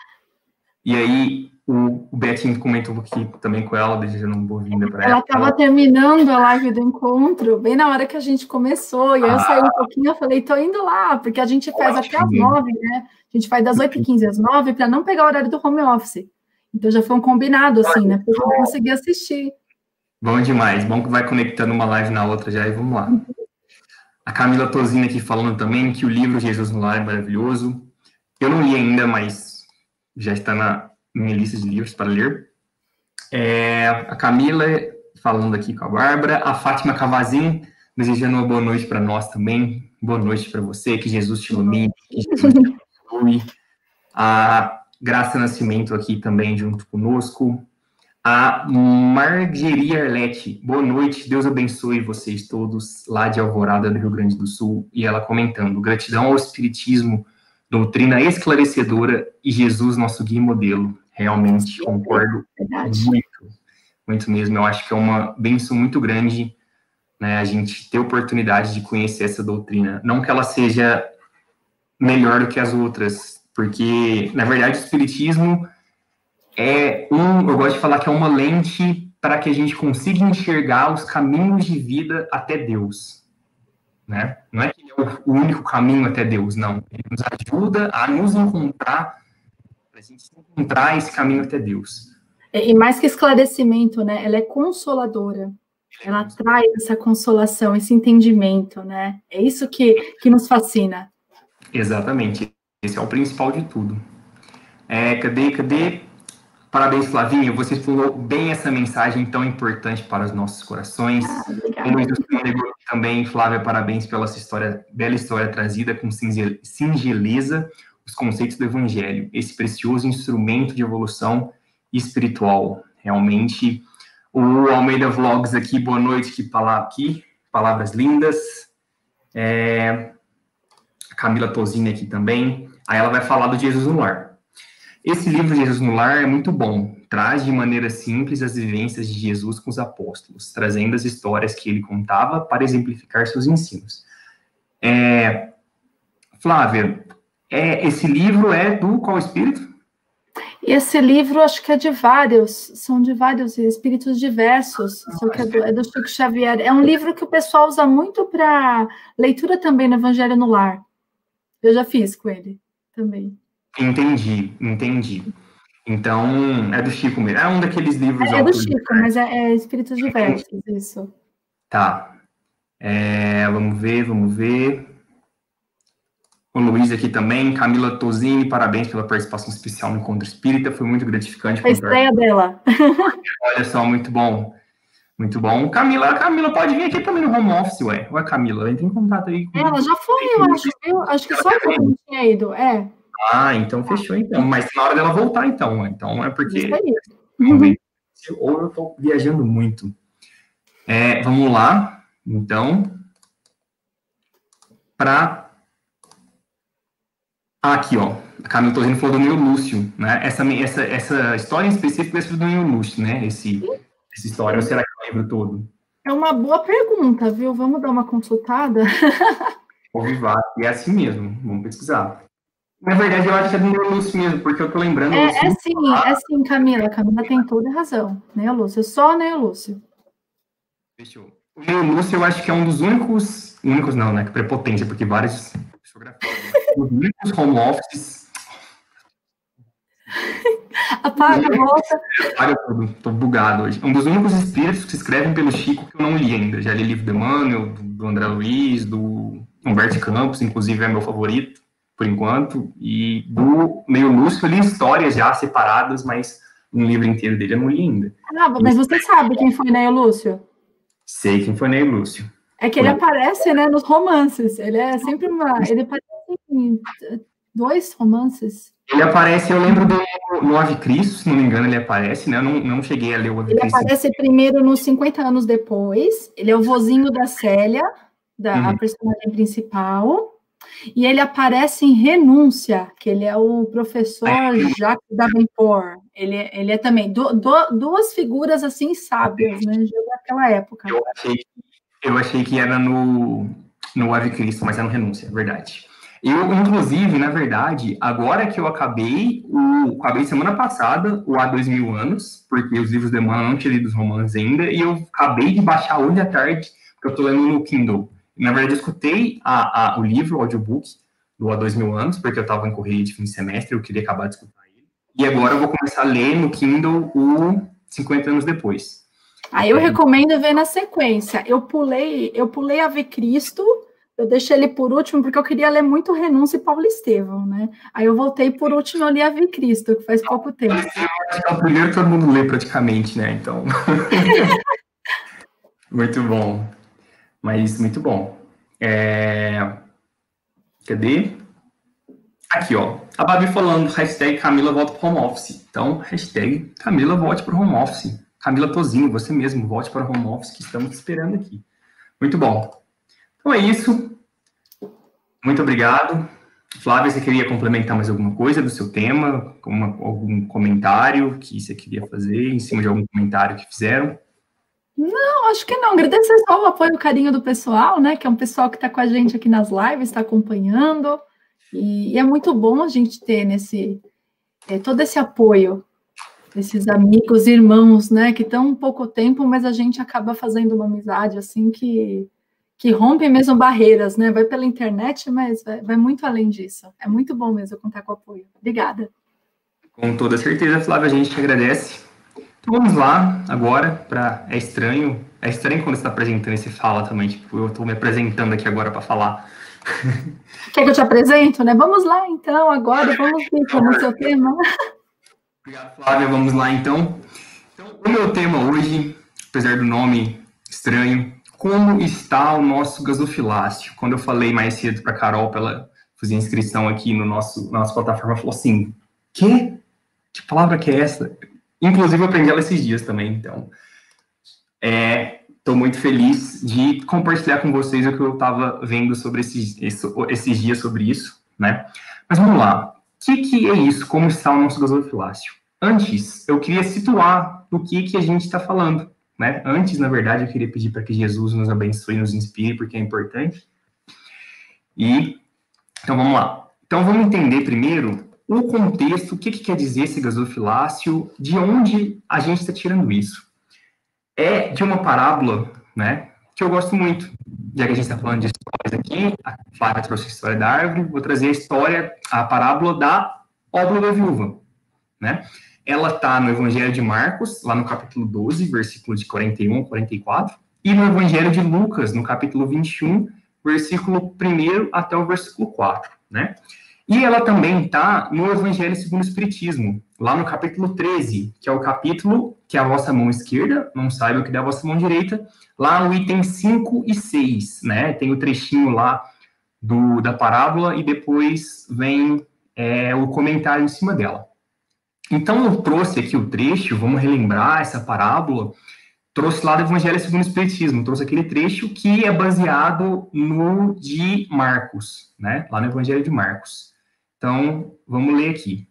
E aí, o, o Betinho comentou aqui também com ela, desejando uma boa-vinda para ela. Ela estava terminando a live do encontro, bem na hora que a gente começou, e aí ah. eu saí um pouquinho, eu falei, tô indo lá, porque a gente faz até às nove, né? A gente faz das oito e quinze às nove, para não pegar o horário do home office. Então já foi um combinado, assim, né? Porque eu não consegui assistir. Bom demais, bom que vai conectando uma live na outra já, e vamos lá. A Camila Tozina aqui falando também que o livro Jesus no Lar é maravilhoso. Eu não li ainda, mas já está na minha lista de livros para ler. É, a Camila falando aqui com a Bárbara. A Fátima Cavazin desejando uma boa noite para nós também. Boa noite para você, que Jesus te ilumine, que Jesus te abençoe. A Graça Nascimento aqui também junto conosco. A Margeria Arlete, boa noite, Deus abençoe vocês todos, lá de Alvorada, do Rio Grande do Sul, e ela comentando, gratidão ao Espiritismo, doutrina esclarecedora e Jesus, nosso guia e modelo. Realmente, concordo muito, muito mesmo, eu acho que é uma bênção muito grande, né, a gente ter oportunidade de conhecer essa doutrina, não que ela seja melhor do que as outras, porque, na verdade, o Espiritismo é um, eu gosto de falar que é uma lente para que a gente consiga enxergar os caminhos de vida até Deus, né? Não é que é o único caminho até Deus, não. Ele nos ajuda a nos encontrar, para a gente encontrar esse caminho até Deus. E mais que esclarecimento, né? Ela é consoladora. Ela traz essa consolação, esse entendimento, né? É isso que, que nos fascina. Exatamente. Esse é o principal de tudo. É, cadê, cadê? Parabéns, Flavinho, você falou bem essa mensagem tão importante para os nossos corações. Ah, também, Flávia, parabéns pela sua história, bela história trazida com singeleza, os conceitos do Evangelho, esse precioso instrumento de evolução espiritual. Realmente, o Almeida Vlogs aqui, boa noite, que palavra aqui, palavras lindas. É, a Camila Tozini aqui também. Aí ela vai falar do Jesus no Lar. Esse livro, Jesus no Lar, é muito bom. Traz de maneira simples as vivências de Jesus com os apóstolos, trazendo as histórias que ele contava para exemplificar seus ensinos. É, Flávia, é, esse livro é do qual espírito? Esse livro, acho que é de vários, são de vários espíritos diversos, só que é do, é do Chico Xavier. É um livro que o pessoal usa muito para leitura também no Evangelho no Lar. Eu já fiz com ele também. Entendi, entendi. Então, é do Chico mesmo. É um daqueles livros... É, é do Chico, mas é, é Espíritos Diversos, isso. Tá. É, vamos ver, vamos ver. O Luiz aqui também. Camila Tosini, parabéns pela participação especial no Encontro Espírita. Foi muito gratificante. A estreia dela. Olha só, muito bom. Muito bom. Camila, Camila pode vir aqui também no home office, ué. Ué, Camila, entra em contato aí. Com... Ela já foi, eu acho. Eu acho que só eu não tinha ido, é. Ah, então fechou, então. Mas na hora dela voltar, então. Então é porque... Uhum. Ou eu tô viajando muito. É, vamos lá, então. Para... Ah, aqui, ó. A Camila Tosini falou do Neo Lúcio, né? Essa, essa, essa história em específico é do Neo Lúcio, né? Esse, essa história. Ou será que eu lembro todo? É uma boa pergunta, viu? Vamos dar uma consultada? Ovivar, e é assim mesmo. Vamos pesquisar. Na verdade, eu acho que é do Neo Lúcio mesmo, porque eu tô lembrando... É, é sim, é sim, Camila. Camila tem toda a razão. Neo Lúcio, só Neo Lúcio. Fechou. O Neo Lúcio, eu acho que é um dos únicos... Únicos não, né? Que prepotência, porque vários... Os únicos home offices... Apaga, volta. Apaga tudo, tô bugado hoje. Um dos únicos espíritos que se escrevem pelo Chico que eu não li ainda. Já li livro do Emmanuel, do André Luiz, do Humberto Campos, inclusive é meu favorito, por enquanto. E do Neo Lúcio eu li histórias já separadas, mas um livro inteiro dele eu não li ainda. Ah, mas você sabe quem foi Neo Lúcio? Sei quem foi Neo Lúcio. É que ele aparece, né, nos romances. Ele é sempre uma... Ele aparece em dois romances. Ele aparece, eu lembro do no Ave Cristo, se não me engano, ele aparece, né? Eu não, não cheguei a ler o Ave Cristo. Ele aparece primeiro nos cinquenta anos depois. Ele é o vozinho da Célia, da uhum. a personagem principal. E ele aparece em Renúncia, que ele é o professor é. Jacques Davenport. Ele, ele é também do, do, duas figuras, assim, sábias, né? Daquela época. Eu achei, eu achei que era no, no Ave Cristo, mas é no Renúncia, é verdade. Eu, inclusive, na verdade, agora que eu acabei, o, acabei semana passada, o Há Dois Mil Anos, porque os livros de Emmanuel não tinha lido os romances ainda, e eu acabei de baixar hoje à tarde, porque eu estou lendo no Kindle. Na verdade, eu escutei a, a, o livro, o audiobook, do Há Dois Mil Anos, porque eu estava em correria de fim de semestre, eu queria acabar de escutar ele. E agora eu vou começar a ler no Kindle o cinquenta anos depois. Aí eu é. recomendo ver na sequência. Eu pulei, eu pulei Ave Cristo... Eu deixei ele por último, porque eu queria ler muito Renúncia e Paulo Estevão, né? Aí eu voltei por último, eu li Ave Cristo, que faz pouco tempo. É o primeiro que todo mundo lê praticamente, né? Então... muito bom. Mas muito bom. É... Cadê? Aqui, ó. A Babi falando, hashtag Camila volta para o home office. Então, hashtag Camila volte para o home office. Camila Tosini, você mesmo, volte para o home office, que estamos esperando aqui. Muito bom. Então é isso. Muito obrigado. Flávia, você queria complementar mais alguma coisa do seu tema? Uma, algum comentário que você queria fazer em cima de algum comentário que fizeram? Não, acho que não. Agradecer só o apoio e o carinho do pessoal, né? Que é um pessoal que está com a gente aqui nas lives, está acompanhando. E, e é muito bom a gente ter nesse, é, todo esse apoio, desses amigos, irmãos, né? Que estão um pouco tempo, mas a gente acaba fazendo uma amizade assim que... que rompe mesmo barreiras, né? Vai pela internet, mas vai, vai muito além disso. É muito bom mesmo contar com o apoio. Obrigada. Com toda certeza, Flávia, a gente te agradece. Então vamos lá agora para... É estranho, é estranho quando você está apresentando e você fala também, tipo, eu estou me apresentando aqui agora para falar. Quer que eu te apresento, né? Vamos lá, então, agora, vamos ver como é o seu tema. Obrigado, Flávia, vamos lá, então. Então, o meu tema hoje, apesar do nome estranho, como está o nosso gasofilácio? Quando eu falei mais cedo para a Carol, para ela fazer inscrição aqui no nosso, na nossa plataforma, ela falou assim, que? Que palavra que é essa? Inclusive, eu aprendi ela esses dias também, então. Estou é, muito feliz de compartilhar com vocês o que eu estava vendo sobre esses, esses dias sobre isso, né? Mas vamos lá. O que, que é isso? Como está o nosso gasofilácio? Antes, eu queria situar do que, que a gente está falando. Né? Antes, na verdade, eu queria pedir para que Jesus nos abençoe e nos inspire, porque é importante. E, então, vamos lá. Então, vamos entender primeiro o contexto, o que, que quer dizer esse gasofilácio, de onde a gente está tirando isso. É de uma parábola, né, que eu gosto muito. Já que a gente está falando de histórias aqui, a Flávia trouxe a história da árvore, vou trazer a história, a parábola da obra da viúva, né? ela está no Evangelho de Marcos, lá no capítulo doze, versículo de quarenta e um a quarenta e quatro, e no Evangelho de Lucas, no capítulo vinte e um, versículo um até o versículo quatro, né? E ela também está no Evangelho segundo o Espiritismo, lá no capítulo treze, que é o capítulo que a vossa mão esquerda não saiba o que da vossa mão direita, lá no item cinco e seis, né? Tem o trechinho lá do, da parábola e depois vem é, o comentário em cima dela. Então, eu trouxe aqui o trecho, vamos relembrar essa parábola, trouxe lá do Evangelho segundo o Espiritismo, trouxe aquele trecho que é baseado no de Marcos, né? Lá no Evangelho de Marcos. Então, vamos ler aqui.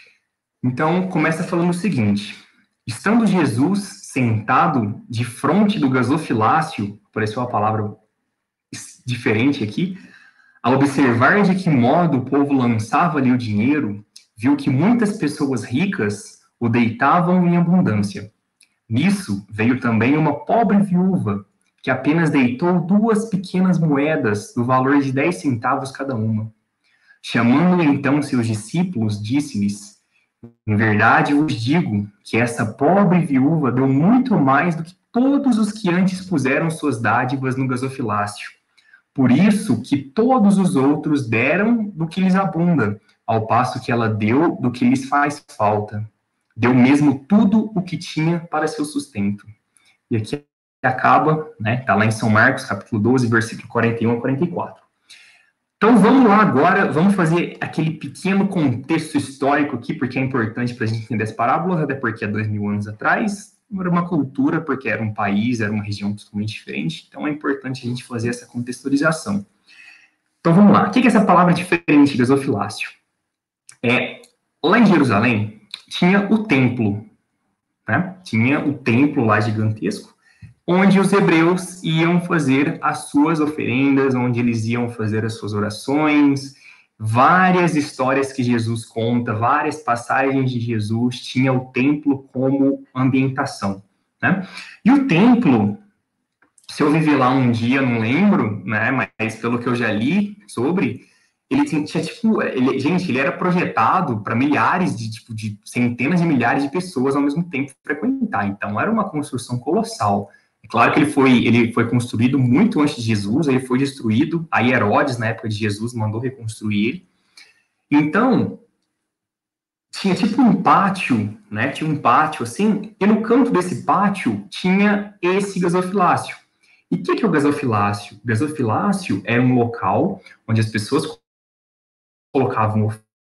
Então, começa falando o seguinte: estando Jesus sentado de frente do gasofilácio, apareceu uma palavra diferente aqui, a observar de que modo o povo lançava ali o dinheiro, viu que muitas pessoas ricas o deitavam em abundância. Nisso veio também uma pobre viúva, que apenas deitou duas pequenas moedas do valor de dez centavos cada uma. Chamando então seus discípulos, disse-lhes: em verdade vos digo que essa pobre viúva deu muito mais do que todos os que antes puseram suas dádivas no gasofilácio. Por isso que todos os outros deram do que lhes abunda, ao passo que ela deu do que lhes faz falta. Deu mesmo tudo o que tinha para seu sustento. E aqui acaba, né, tá lá em São Marcos, capítulo doze, versículo quarenta e um a quarenta e quatro. Então vamos lá agora, vamos fazer aquele pequeno contexto histórico aqui, porque é importante para a gente entender as parábolas, até porque há dois mil anos atrás era uma cultura, porque era um país, era uma região totalmente diferente, então é importante a gente fazer essa contextualização. Então vamos lá, o que é essa palavra diferente, gasofilácio? É, lá em Jerusalém tinha o templo, né? Tinha o templo lá gigantesco, onde os hebreus iam fazer as suas oferendas, onde eles iam fazer as suas orações, várias histórias que Jesus conta, várias passagens de Jesus, tinha o templo como ambientação, né? E o templo, se eu viver lá um dia, não lembro, né, mas pelo que eu já li sobre, ele tinha, tinha tipo, ele, gente, ele era projetado para milhares de, tipo, de centenas de milhares de pessoas ao mesmo tempo frequentar, então era uma construção colossal. É claro que ele foi, ele foi construído muito antes de Jesus, ele foi destruído, aí Herodes, na época de Jesus, mandou reconstruir ele. Então, tinha tipo um pátio, né, tinha um pátio assim, e no canto desse pátio tinha esse gasofilácio. E o que, que é o gasofilácio? O gasofilácio é um local onde as pessoas colocavam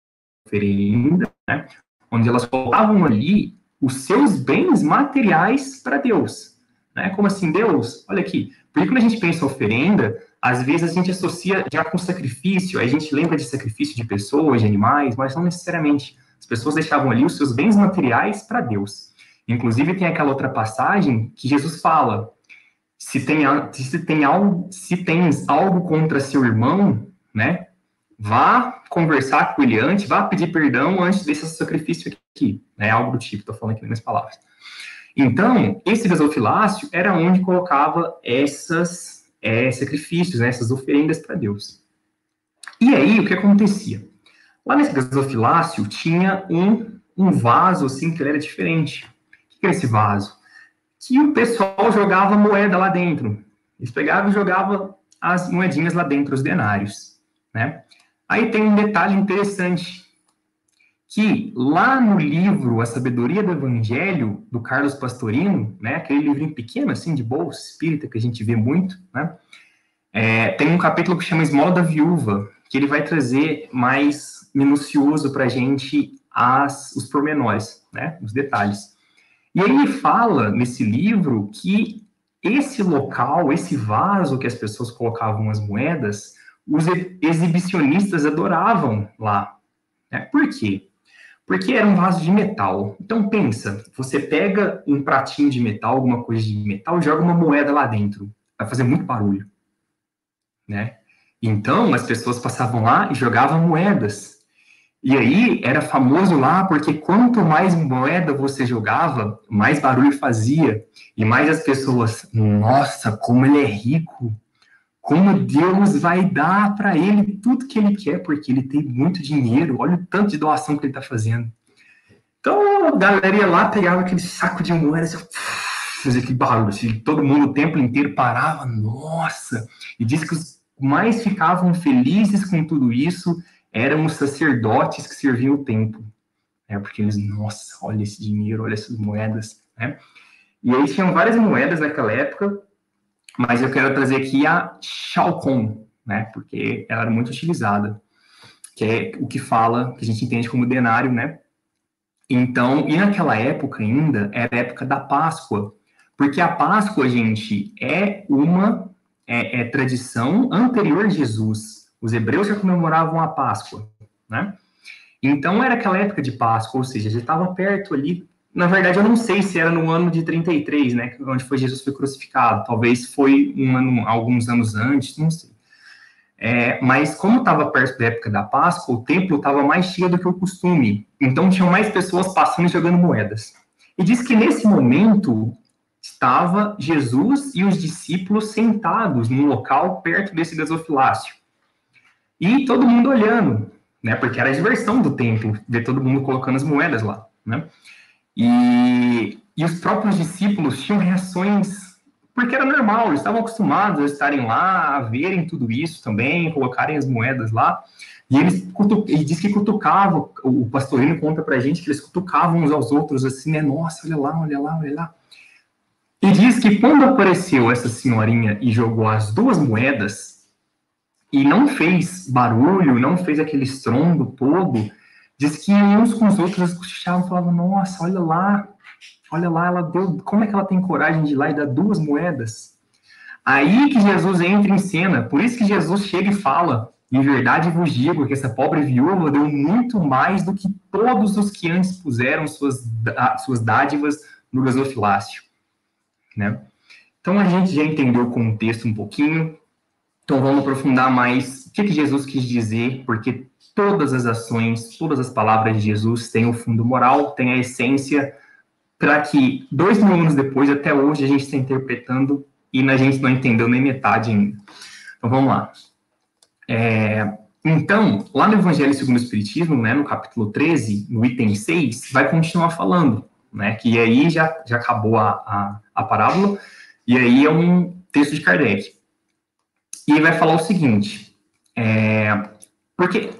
oferenda, né, onde elas colocavam ali os seus bens materiais para Deus. Né? Como assim, Deus? Olha aqui, porque quando a gente pensa em oferenda, às vezes a gente associa já com sacrifício, a gente lembra de sacrifício de pessoas, de animais, mas não necessariamente. As pessoas deixavam ali os seus bens materiais para Deus. Inclusive tem aquela outra passagem que Jesus fala: se tem, se tem, algo, se tens algo contra seu irmão, né, vá conversar com ele antes, vá pedir perdão antes desse sacrifício aqui, né, algo do tipo, estou falando aqui nas minhas palavras. Então, esse gasofilácio era onde colocava essas é, sacrifícios, né, essas oferendas para Deus. E aí, o que acontecia? Lá nesse gasofilácio tinha um, um vaso, assim, que ele era diferente. O que era esse vaso? Que o pessoal jogava moeda lá dentro. Eles pegavam e jogavam as moedinhas lá dentro, os denários, né? Aí tem um detalhe interessante, que lá no livro A Sabedoria do Evangelho, do Carlos Pastorino, né, aquele livrinho pequeno, assim, de bolsa espírita, que a gente vê muito, né, é, tem um capítulo que chama Esmola da Viúva, que ele vai trazer mais minucioso para a gente as, os pormenores, né, os detalhes. E ele fala, nesse livro, que esse local, esse vaso que as pessoas colocavam as moedas, os exibicionistas adoravam lá. Né? Por quê? Porque era um vaso de metal. Então, pensa, você pega um pratinho de metal, alguma coisa de metal, e joga uma moeda lá dentro. Vai fazer muito barulho. Né? Então, as pessoas passavam lá e jogavam moedas. E aí, era famoso lá, porque quanto mais moeda você jogava, mais barulho fazia. E mais as pessoas, nossa, como ele é rico. Como Deus vai dar para ele tudo que ele quer, porque ele tem muito dinheiro. Olha o tanto de doação que ele está fazendo. Então, a galera ia lá, pegava aquele saco de moedas, assim, fazia aquele barulho, assim, todo mundo o tempo inteiro parava, nossa! E diz que os mais ficavam felizes com tudo isso eram os sacerdotes que serviam o templo. É, porque eles, nossa, olha esse dinheiro, olha essas moedas, né? E aí tinham várias moedas naquela época, mas eu quero trazer aqui a Shalcom, né? Porque ela era muito utilizada, que é o que fala, que a gente entende como denário, né? Então, e naquela época ainda, era a época da Páscoa, porque a Páscoa, gente, é uma é, é tradição anterior a Jesus. Os hebreus já comemoravam a Páscoa, né? Então, era aquela época de Páscoa, ou seja, já estava perto ali. Na verdade, eu não sei se era no ano de trinta e três, né? Onde foi Jesus foi crucificado. Talvez foi um ano, alguns anos antes, não sei. É, mas como estava perto da época da Páscoa, o templo estava mais cheio do que o costume. Então, tinham mais pessoas passando e jogando moedas. E diz que nesse momento estava Jesus e os discípulos sentados num local perto desse gasofilácio. E todo mundo olhando, né? Porque era a diversão do templo, ver todo mundo colocando as moedas lá, né? E, e os próprios discípulos tinham reações, porque era normal, eles estavam acostumados a estarem lá, a verem tudo isso também, colocarem as moedas lá, e eles e diz que cutucavam, o pastorino conta pra gente que eles cutucavam uns aos outros assim, né, nossa, olha lá, olha lá, olha lá. E diz que quando apareceu essa senhorinha e jogou as duas moedas, e não fez barulho, não fez aquele estrondo todo, diz que uns com os outros cochichavam e falavam, nossa, olha lá, olha lá, ela deu, como é que ela tem coragem de ir lá e dar duas moedas? Aí que Jesus entra em cena, por isso que Jesus chega e fala, em verdade vos digo que essa pobre viúva deu muito mais do que todos os que antes puseram suas, suas dádivas no gasofilácio, né? Então a gente já entendeu o contexto um pouquinho, então vamos aprofundar mais o que, que Jesus quis dizer, porque todas as ações, todas as palavras de Jesus têm o fundo moral, têm a essência, para que dois mil anos depois, até hoje, a gente está interpretando e a gente não entendeu nem metade ainda. Então, vamos lá. É, então, lá no Evangelho segundo o Espiritismo, né, no capítulo treze, no item seis, vai continuar falando, né, que aí já, já acabou a, a, a parábola, e aí é um texto de Kardec. E ele vai falar o seguinte, é, porque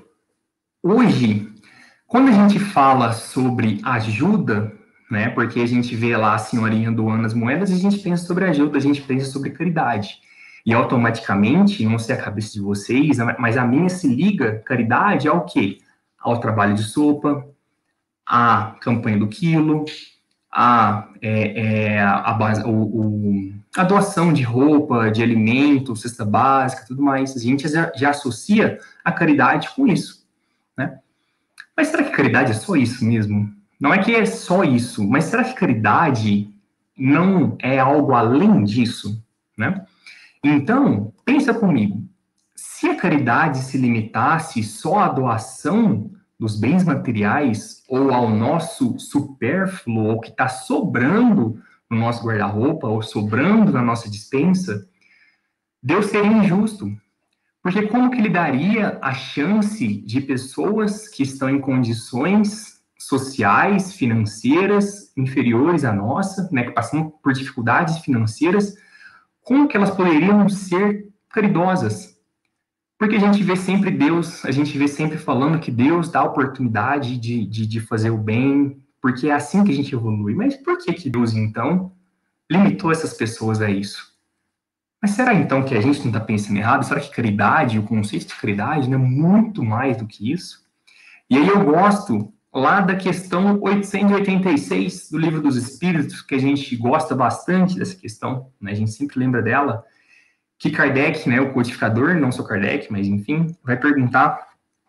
hoje, quando a gente fala sobre ajuda, né, porque a gente vê lá a senhorinha doando as moedas, a gente pensa sobre ajuda, a gente pensa sobre caridade. E automaticamente, não sei a cabeça de vocês, mas a minha se liga, caridade, ao quê? Ao trabalho de sopa, à campanha do quilo, a, é, é, a, base, o, o, a doação de roupa, de alimento, cesta básica, tudo mais. A gente já, já associa a caridade com isso, né? Mas será que caridade é só isso mesmo? Não é que é só isso, mas será que caridade não é algo além disso, né? Então, pensa comigo, se a caridade se limitasse só à doação dos bens materiais ou ao nosso supérfluo, ou que está sobrando no nosso guarda-roupa, ou sobrando na nossa despensa, Deus seria injusto. Porque como que ele daria a chance de pessoas que estão em condições sociais, financeiras, inferiores à nossa, né, que passam por dificuldades financeiras, como que elas poderiam ser caridosas? Porque a gente vê sempre Deus, a gente vê sempre falando que Deus dá a oportunidade de, de, de fazer o bem, porque é assim que a gente evolui. Mas por que que Deus, então, limitou essas pessoas a isso? Mas será, então, que a gente não está pensando errado? Será que caridade, o conceito de caridade, não é muito mais do que isso? E aí eu gosto lá da questão oitocentos e oitenta e seis do Livro dos Espíritos, que a gente gosta bastante dessa questão, né? A gente sempre lembra dela, que Kardec, né, o codificador, não sou Kardec, mas enfim, vai perguntar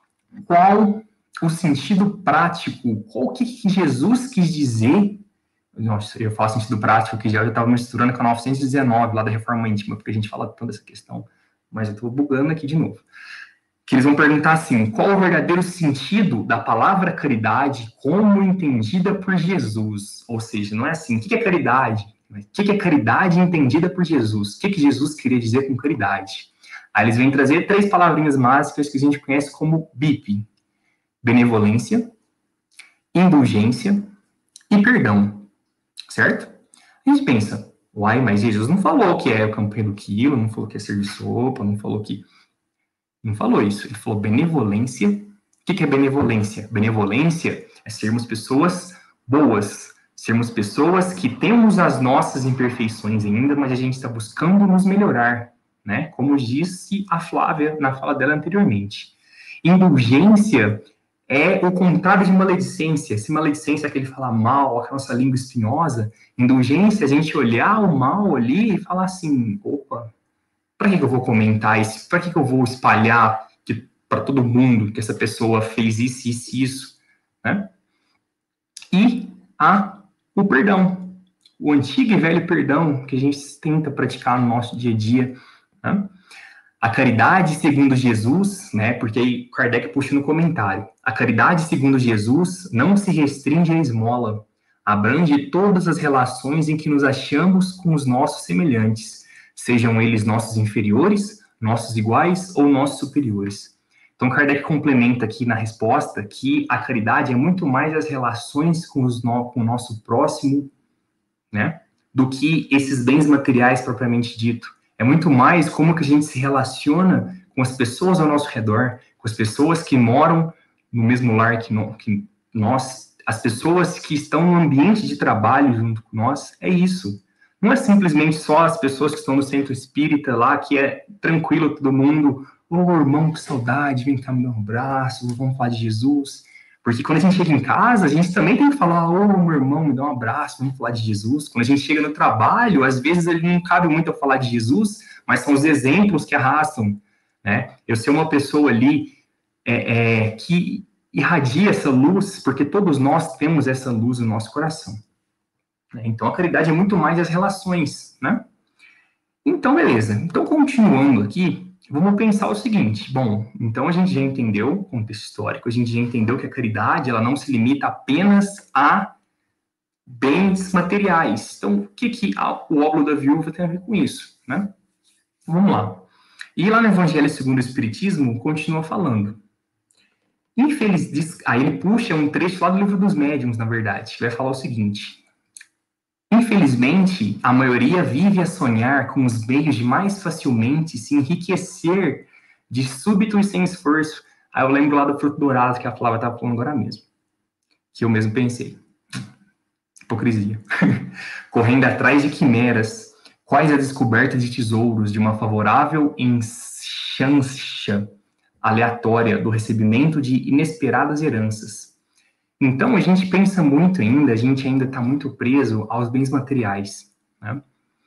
qual o sentido prático, qual o que, que Jesus quis dizer. Nossa, eu falo sentido prático, que já estava misturando com a novecentos e dezenove, lá da Reforma Íntima, porque a gente fala toda essa questão, mas eu estou bugando aqui de novo. Que eles vão perguntar assim, qual o verdadeiro sentido da palavra caridade como entendida por Jesus? Ou seja, não é assim, o que é caridade? O que é caridade entendida por Jesus? O que Jesus queria dizer com caridade? Aí eles vêm trazer três palavrinhas básicas que a gente conhece como B I P. Benevolência, indulgência e perdão, certo? A gente pensa, uai, mas Jesus não falou que é o campanha do quilo, não falou que é servir sopa, não falou que... Não falou isso, ele falou benevolência. O que, que é benevolência? Benevolência é sermos pessoas boas, sermos pessoas que temos as nossas imperfeições ainda, mas a gente está buscando nos melhorar, né? Como disse a Flávia na fala dela anteriormente. Indulgência é o contrário de maledicência. Se maledicência é aquele falar mal, a nossa língua espinhosa, indulgência é a gente olhar o mal ali e falar assim, opa, para que, que eu vou comentar isso? Para que, que eu vou espalhar para todo mundo que essa pessoa fez isso, isso, isso, né? E a, o perdão, o antigo e velho perdão que a gente tenta praticar no nosso dia a dia, né? A caridade segundo Jesus, né? Porque aí Kardec puxa no comentário. A caridade segundo Jesus não se restringe à esmola, abrange todas as relações em que nos achamos com os nossos semelhantes, sejam eles nossos inferiores, nossos iguais ou nossos superiores. Então Kardec complementa aqui na resposta que a caridade é muito mais as relações com, os no, com o nosso próximo, né? Do que esses bens materiais propriamente dito. É muito mais como que a gente se relaciona com as pessoas ao nosso redor, com as pessoas que moram no mesmo lar que, no, que nós, as pessoas que estão no ambiente de trabalho junto com nós, é isso. Não é simplesmente só as pessoas que estão no centro espírita lá, que é tranquilo todo mundo, ô oh, irmão, que saudade, vem cá me dar um abraço, vamos falar de Jesus. Porque quando a gente chega em casa, a gente também tem que falar, ô, oh, meu irmão, me dá um abraço, vamos falar de Jesus. Quando a gente chega no trabalho, às vezes ele não cabe muito eu falar de Jesus, mas são os exemplos que arrastam, né? Eu ser uma pessoa ali é, é, que irradia essa luz, porque todos nós temos essa luz no nosso coração. Então, a caridade é muito mais as relações, né? Então, beleza. Então, continuando aqui, vamos pensar o seguinte, bom, então a gente já entendeu o contexto histórico, a gente já entendeu que a caridade, ela não se limita apenas a bens materiais. Então, o que, que a, o óbolo da viúva tem a ver com isso, né? Vamos lá. E lá no Evangelho segundo o Espiritismo, continua falando. Infeliz, aí ele puxa um trecho lá do Livro dos Médiuns, na verdade, que vai falar o seguinte... Infelizmente, a maioria vive a sonhar com os meios de mais facilmente se enriquecer de súbito e sem esforço. Aí eu lembro lá do fruto dourado que a Flávia estava falando agora mesmo. Que eu mesmo pensei. Hipocrisia. Correndo atrás de quimeras, quais a descoberta de tesouros de uma favorável enxancha aleatória do recebimento de inesperadas heranças. Então, a gente pensa muito ainda, a gente ainda está muito preso aos bens materiais, né?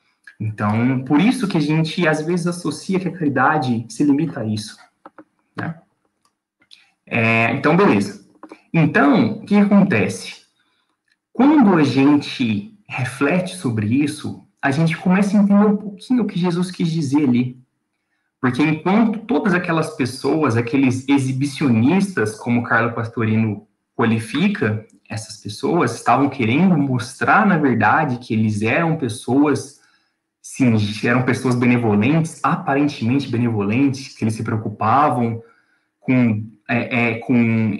Então, por isso que a gente, às vezes, associa que a caridade se limita a isso, né? É, então, beleza. Então, o que acontece? Quando a gente reflete sobre isso, a gente começa a entender um pouquinho o que Jesus quis dizer ali. Porque enquanto todas aquelas pessoas, aqueles exibicionistas, como Carlo Pastorino qualifica essas pessoas, estavam querendo mostrar, na verdade, que eles eram pessoas, sim, eram pessoas benevolentes, aparentemente benevolentes, que eles se preocupavam com, é, é, com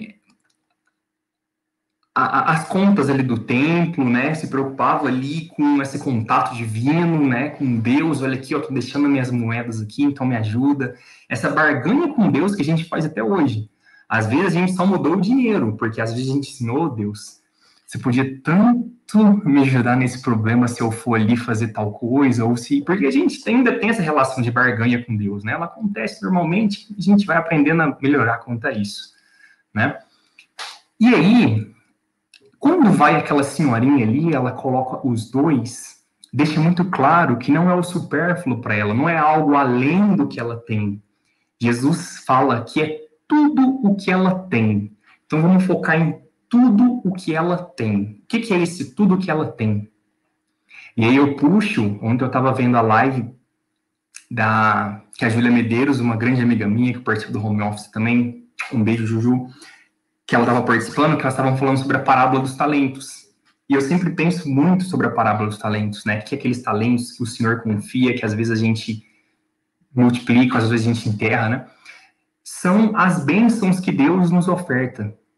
a, a, as contas ali do templo, né, se preocupavam ali com esse contato divino, né, com Deus, olha aqui, ó, tô deixando minhas moedas aqui, então me ajuda. Essa barganha com Deus que a gente faz até hoje. Às vezes a gente só mudou o dinheiro, porque às vezes a gente ensinou, oh, Deus, você podia tanto me ajudar nesse problema se eu for ali fazer tal coisa, ou se... Porque a gente ainda tem essa relação de barganha com Deus, né? Ela acontece normalmente, a gente vai aprendendo a melhorar quanto a isso, né? E aí, quando vai aquela senhorinha ali, ela coloca os dois, deixa muito claro que não é o supérfluo para ela, não é algo além do que ela tem. Jesus fala que é tudo o que ela tem. Então, vamos focar em tudo o que ela tem. O que, que é esse tudo o que ela tem? E aí eu puxo, ontem eu estava vendo a live da, que a Júlia Medeiros, uma grande amiga minha, que participa do home office também, um beijo, Juju, que ela estava participando, que elas estavam falando sobre a parábola dos talentos. E eu sempre penso muito sobre a parábola dos talentos, né? Que é aqueles talentos que o Senhor confia, que às vezes a gente multiplica, às vezes a gente enterra, né? São as bênçãos que Deus nos oferta.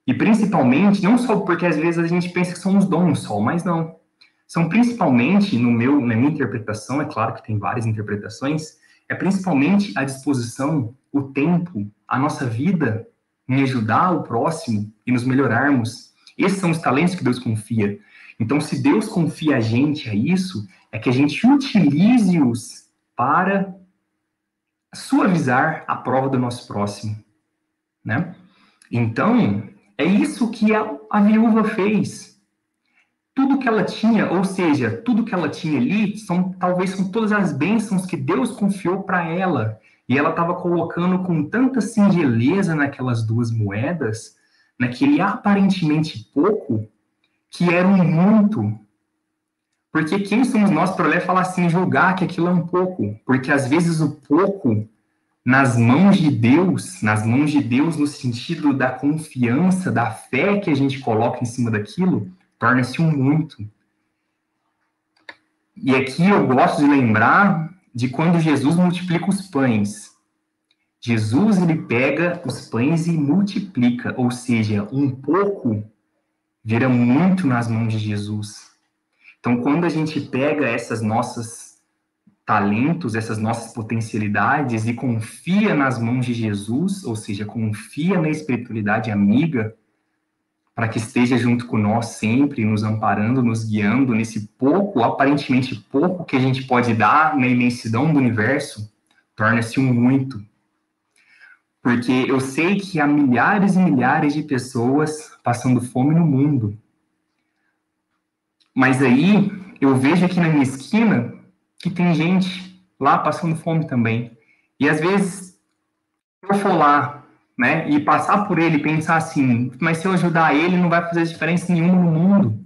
E principalmente, não só porque às vezes a gente pensa que são os dons só, mas não. São principalmente, no meu, na minha interpretação, é claro que tem várias interpretações, é principalmente a disposição, o tempo, a nossa vida em ajudar o próximo e nos melhorarmos. Esses são os talentos que Deus confia. Então, se Deus confia a gente a isso, é que a gente utilize-os para suavizar a prova do nosso próximo, né? Então, é isso que a, a viúva fez. Tudo que ela tinha, ou seja, tudo que ela tinha ali, são, talvez são todas as bênçãos que Deus confiou para ela. E ela estava colocando com tanta singeleza naquelas duas moedas, naquele aparentemente pouco, que era um muito. Porque quem somos nós para olhar e falar assim, julgar que aquilo é um pouco? Porque às vezes o pouco, nas mãos de Deus, nas mãos de Deus no sentido da confiança, da fé que a gente coloca em cima daquilo, torna-se um muito. E aqui eu gosto de lembrar de quando Jesus multiplica os pães. Jesus, ele pega os pães e multiplica, ou seja, um pouco vira muito nas mãos de Jesus. Então, quando a gente pega essas nossas talentos, essas nossas potencialidades e confia nas mãos de Jesus, ou seja, confia na espiritualidade amiga, para que esteja junto com nós sempre, nos amparando, nos guiando nesse pouco, aparentemente pouco que a gente pode dar na imensidão do universo, torna-se um muito. Porque eu sei que há milhares e milhares de pessoas passando fome no mundo. Mas aí, eu vejo aqui na minha esquina que tem gente lá passando fome também. E às vezes, se eu for lá, né, e passar por ele e pensar assim, mas se eu ajudar ele, não vai fazer diferença nenhuma no mundo.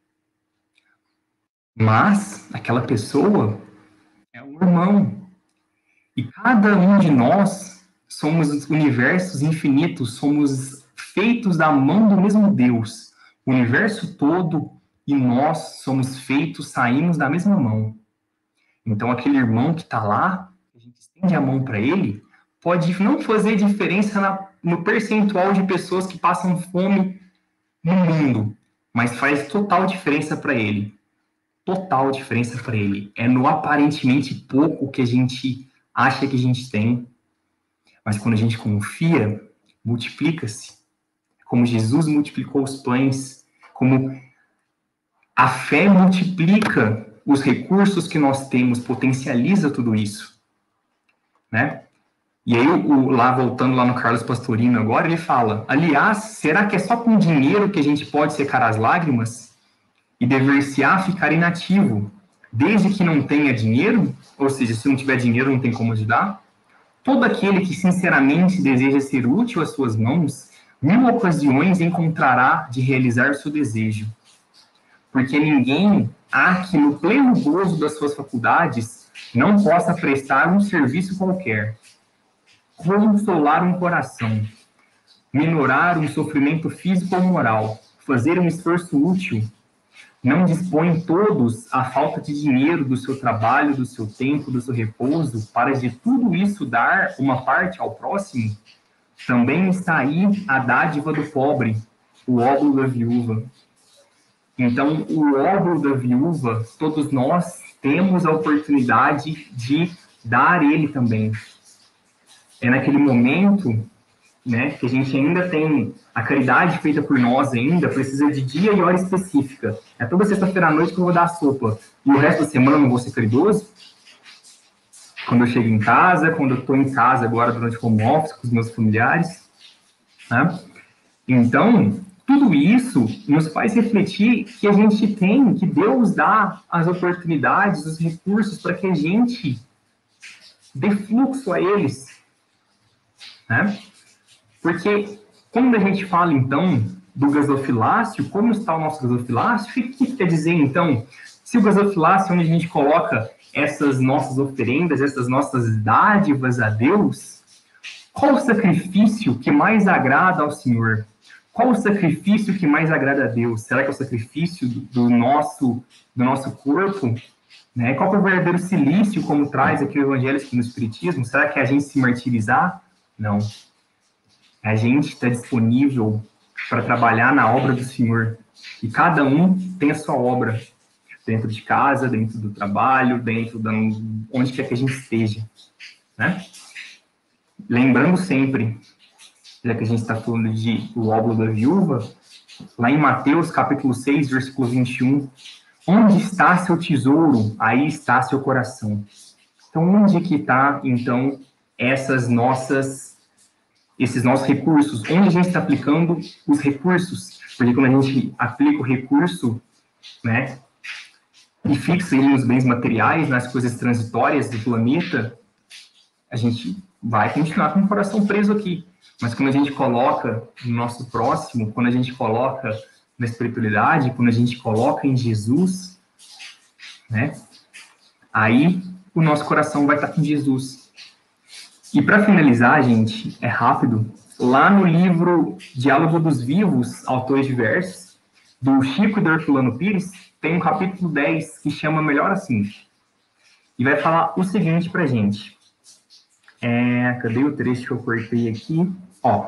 Mas, aquela pessoa é um irmão. E cada um de nós somos universos infinitos, somos feitos da mão do mesmo Deus. O universo todo e nós somos feitos, saímos da mesma mão. Então, aquele irmão que está lá, a gente estende a mão para ele, pode não fazer diferença na, no percentual de pessoas que passam fome no mundo, mas faz total diferença para ele. Total diferença para ele. É no aparentemente pouco que a gente acha que a gente tem, mas quando a gente confia, multiplica-se. Como Jesus multiplicou os pães, como a fé multiplica os recursos que nós temos, potencializa tudo isso, né? E aí, o, lá voltando lá no Carlos Pastorino agora, ele fala, aliás, será que é só com dinheiro que a gente pode secar as lágrimas e dever-se-á ficar inativo, desde que não tenha dinheiro? Ou seja, se não tiver dinheiro, não tem como ajudar? Todo aquele que sinceramente deseja ser útil às suas mãos, mil ocasiões encontrará de realizar o seu desejo. Porque ninguém há que, no pleno gozo das suas faculdades, não possa prestar um serviço qualquer, consolar um coração, minorar um sofrimento físico ou moral, fazer um esforço útil. Não dispõem todos a falta de dinheiro do seu trabalho, do seu tempo, do seu repouso, para de tudo isso dar uma parte ao próximo? Também está aí a dádiva do pobre, o óbolo da viúva. Então, o óbolo da viúva, todos nós temos a oportunidade de dar ele também. É naquele momento, né, que a gente ainda tem a caridade feita por nós ainda, precisa de dia e hora específica. É toda sexta-feira à noite que eu vou dar a sopa. E o resto da semana eu não vou ser caridoso? Quando eu chego em casa, quando eu estou em casa agora durante o home office com os meus familiares. Né? Então, tudo isso nos faz refletir que a gente tem, que Deus dá as oportunidades, os recursos para que a gente dê fluxo a eles. Né? Porque quando a gente fala, então, do gasofilácio, como está o nosso gasofilácio, o que quer dizer, então, se o gasofilácio é onde a gente coloca essas nossas oferendas, essas nossas dádivas a Deus, qual o sacrifício que mais agrada ao Senhor? Qual o sacrifício que mais agrada a Deus? Será que é o sacrifício do nosso, do nosso corpo? Né? Qual é o verdadeiro silício, como traz aqui o Evangelho aqui no Espiritismo? Será que é a gente se martirizar? Não. A gente está disponível para trabalhar na obra do Senhor. E cada um tem a sua obra, dentro de casa, dentro do trabalho, dentro de onde quer que a gente esteja, né? Lembrando sempre, já que a gente está falando de o óbolo da viúva, lá em Mateus, capítulo seis, versículo vinte e um, onde está seu tesouro, aí está seu coração. Então, onde que está, então, essas nossas, esses nossos recursos? Onde a gente está aplicando os recursos? Porque quando a gente aplica o recurso, né, e fixa ele nos bens materiais, nas coisas transitórias do planeta, a gente vai continuar com o coração preso aqui. Mas quando a gente coloca no nosso próximo, quando a gente coloca na espiritualidade, quando a gente coloca em Jesus, né, aí o nosso coração vai estar com Jesus. E para finalizar, gente, é rápido, lá no livro Diálogo dos Vivos, Autores Diversos, do Chico e do Herculano Pires, tem um capítulo dez que chama Melhor Assim. E vai falar o seguinte pra gente. É, cadê o trecho que eu cortei aqui? Ó,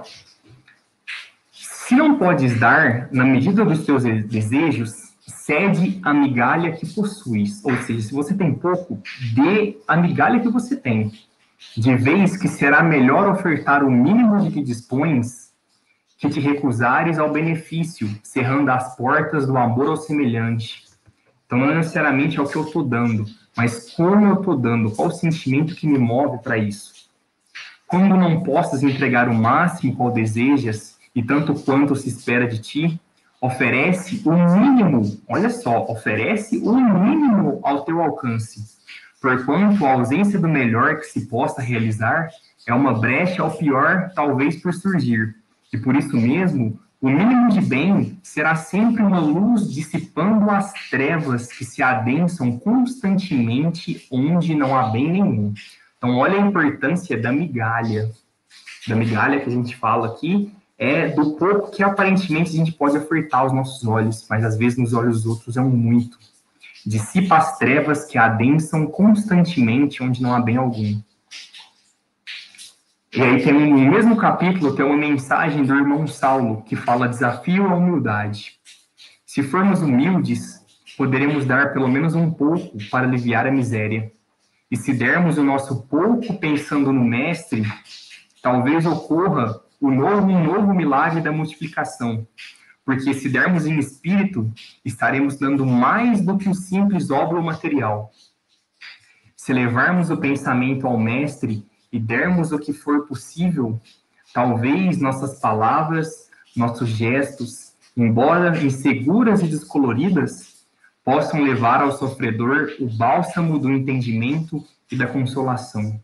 se não podes dar, na medida dos teus desejos, cede a migalha que possuis. Ou seja, se você tem pouco, dê a migalha que você tem. De vez que será melhor ofertar o mínimo de que dispões, que te recusares ao benefício, cerrando as portas do amor ao semelhante. Então, não necessariamente é o que eu estou dando, mas como eu estou dando, qual o sentimento que me move para isso. Quando não possas entregar o máximo qual desejas, e tanto quanto se espera de ti, oferece o mínimo, olha só, oferece o mínimo ao teu alcance, porquanto a ausência do melhor que se possa realizar é uma brecha ao pior, talvez por surgir, e por isso mesmo, o mínimo de bem será sempre uma luz dissipando as trevas que se adensam constantemente onde não há bem nenhum. Então, olha a importância da migalha. Da migalha que a gente fala aqui, é do pouco que aparentemente a gente pode ofertar aos nossos olhos, mas às vezes nos olhos dos outros é um muito. Dissipa as trevas que adensam constantemente onde não há bem algum. E aí tem no mesmo capítulo, tem uma mensagem do irmão Saulo, que fala desafio à humildade. Se formos humildes, poderemos dar pelo menos um pouco para aliviar a miséria. E se dermos o nosso pouco pensando no Mestre, talvez ocorra o novo, um novo milagre da multiplicação. Porque se dermos em espírito, estaremos dando mais do que o simples óbolo material. Se levarmos o pensamento ao Mestre e dermos o que for possível, talvez nossas palavras, nossos gestos, embora inseguras e descoloridas, possam levar ao sofredor o bálsamo do entendimento e da consolação.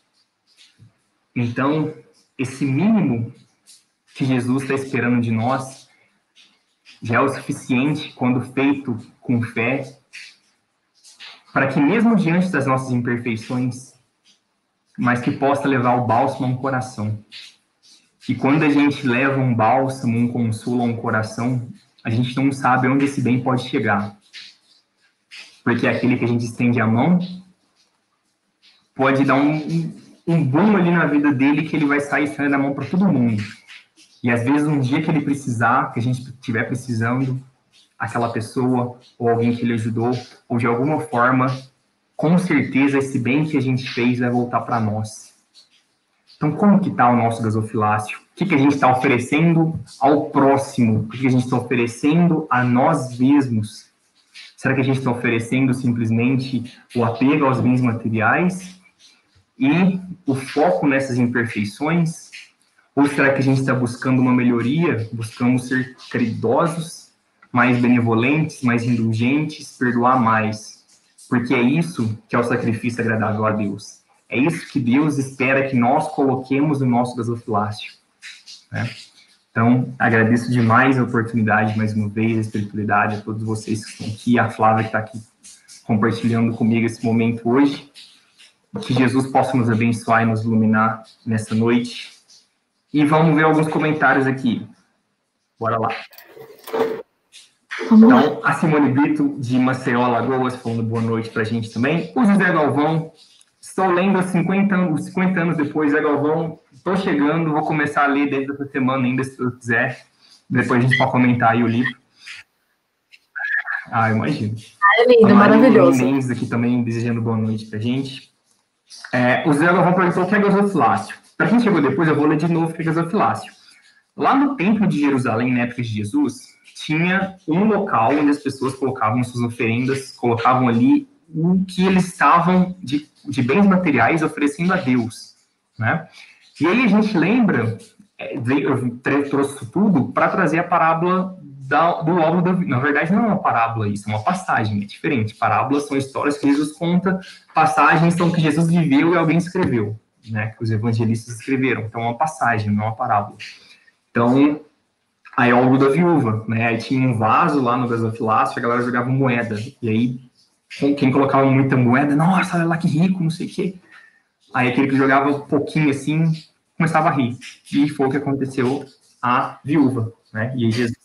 Então, esse mínimo que Jesus está esperando de nós já é o suficiente quando feito com fé, para que mesmo diante das nossas imperfeições, mas que possa levar o bálsamo a um coração. E quando a gente leva um bálsamo, um consolo a um coração, a gente não sabe onde esse bem pode chegar. Porque é aquele que a gente estende a mão pode dar um, um, um boom ali na vida dele que ele vai sair estendendo a mão para todo mundo. E às vezes um dia que ele precisar, que a gente estiver precisando, aquela pessoa ou alguém que ele ajudou, ou de alguma forma, com certeza esse bem que a gente fez vai voltar para nós. Então, como que está o nosso gasofilácio? O que, que a gente está oferecendo ao próximo? O que, que a gente está oferecendo a nós mesmos? Será que a gente está oferecendo simplesmente o apego aos bens materiais e o foco nessas imperfeições? Ou será que a gente está buscando uma melhoria, buscamos ser caridosos, mais benevolentes, mais indulgentes, perdoar mais? Porque é isso que é o sacrifício agradável a Deus. É isso que Deus espera que nós coloquemos no nosso gasofilácio, né? Então, agradeço demais a oportunidade, mais uma vez, a espiritualidade, a todos vocês que estão aqui, a Flávia que está aqui compartilhando comigo esse momento hoje. Que Jesus possa nos abençoar e nos iluminar nessa noite. E vamos ver alguns comentários aqui. Bora lá. Vamos então, lá. A Simone Brito, de Maceió, Alagoas, falando boa noite para a gente também. O José Galvão, estou lendo há cinquenta anos, cinquenta anos depois, Zé Galvão, estou chegando, vou começar a ler desde essa semana ainda, se eu quiser. Depois a gente pode comentar aí o livro. Ah, imagino. Ah, é lindo, maravilhoso. O Mendes aqui também desejando boa noite pra gente. É, o Zé Galvão perguntou o que é gasofilácio. Para quem chegou depois, eu vou ler de novo o que é gasofilácio. Lá no Templo de Jerusalém, na época de Jesus, tinha um local onde as pessoas colocavam suas oferendas, colocavam ali o que eles estavam de, de bens materiais oferecendo a Deus, né? E aí a gente lembra, eu trouxe tudo para trazer a parábola da, do óvulo da vida. Na verdade, não é uma parábola isso, é uma passagem, é diferente. Parábolas são histórias que Jesus conta, passagens são que Jesus viveu e alguém escreveu, né? Que os evangelistas escreveram. Então é uma passagem, não é uma parábola. Então, aí é o óvulo da viúva, né? Aí tinha um vaso lá no gasofilácio, a galera jogava moeda. E aí, quem colocava muita moeda, nossa, olha lá que rico, não sei o quê. Aí aquele que jogava um pouquinho assim, começava a rir. E foi o que aconteceu à viúva, né? E aí Jesus...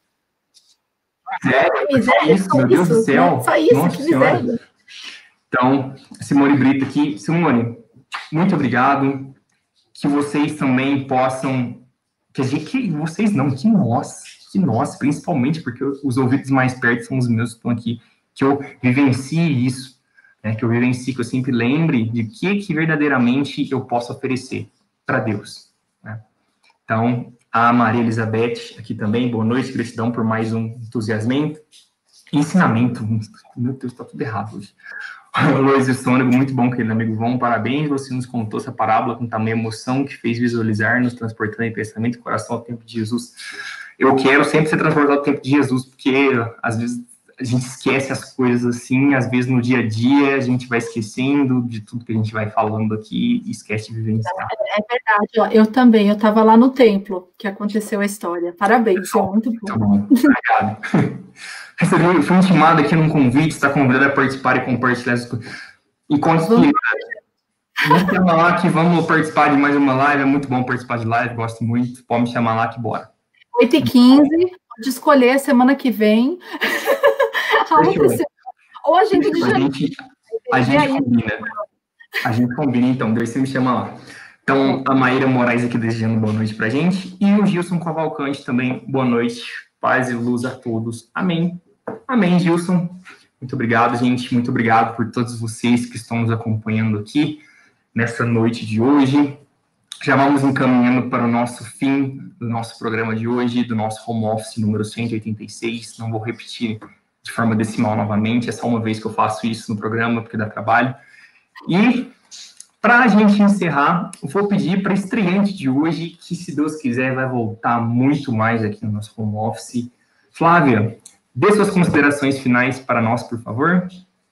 É, Miséria, é isso, meu Deus isso, do céu. Né? Só isso, Nossa que Senhora. miséria. Então, Simone Brito aqui. Simone, muito obrigado. Que vocês também possam... Quer dizer, que vocês não, que nós, que nós, principalmente, porque os ouvidos mais perto são os meus que estão aqui, que eu vivencie isso, né, que eu vivencie, que eu sempre lembre de que, que verdadeiramente eu posso oferecer para Deus, né? Então, a Maria Elizabeth aqui também, boa noite, gratidão por mais um entusiasmento, ensinamento, meu Deus, está tudo errado hoje. Luiz Estônico, muito bom, querido amigo Vão, parabéns, você nos contou essa parábola com tamanha emoção que fez visualizar, nos transportando em pensamento e coração ao tempo de Jesus. Eu quero sempre ser transportado ao tempo de Jesus, porque às vezes a gente esquece as coisas assim, às vezes no dia a dia a gente vai esquecendo de tudo que a gente vai falando aqui e esquece de vivenciar. É, é verdade, ó, eu também, eu estava lá no templo que aconteceu a história, parabéns, foi muito bom. Muito bom, obrigado. Recebi, fui intimado aqui num convite, está convidado a participar e compartilhar as coisas. E conspira. Me chama lá que vamos participar de mais uma live. É muito bom participar de live, gosto muito. Pode me chamar lá que bora. oito e quinze, pode escolher semana que vem. Ou a gente de A gente, a gente combina. A gente combina, então. Deus, você me chama lá. Então, a Maíra Moraes aqui desejando boa noite pra gente. E o Gilson Cavalcante também, boa noite. Paz e luz a todos. Amém. Amém, Gilson. Muito obrigado, gente. Muito obrigado por todos vocês que estão nos acompanhando aqui nessa noite de hoje. Já vamos encaminhando para o nosso fim do nosso programa de hoje, do nosso home office número cento e oitenta e seis. Não vou repetir de forma decimal novamente, é só uma vez que eu faço isso no programa, porque dá trabalho. E, para a gente encerrar, eu vou pedir para a estreante de hoje, que, se Deus quiser, vai voltar muito mais aqui no nosso home office. Flávia, dê suas considerações finais para nós, por favor.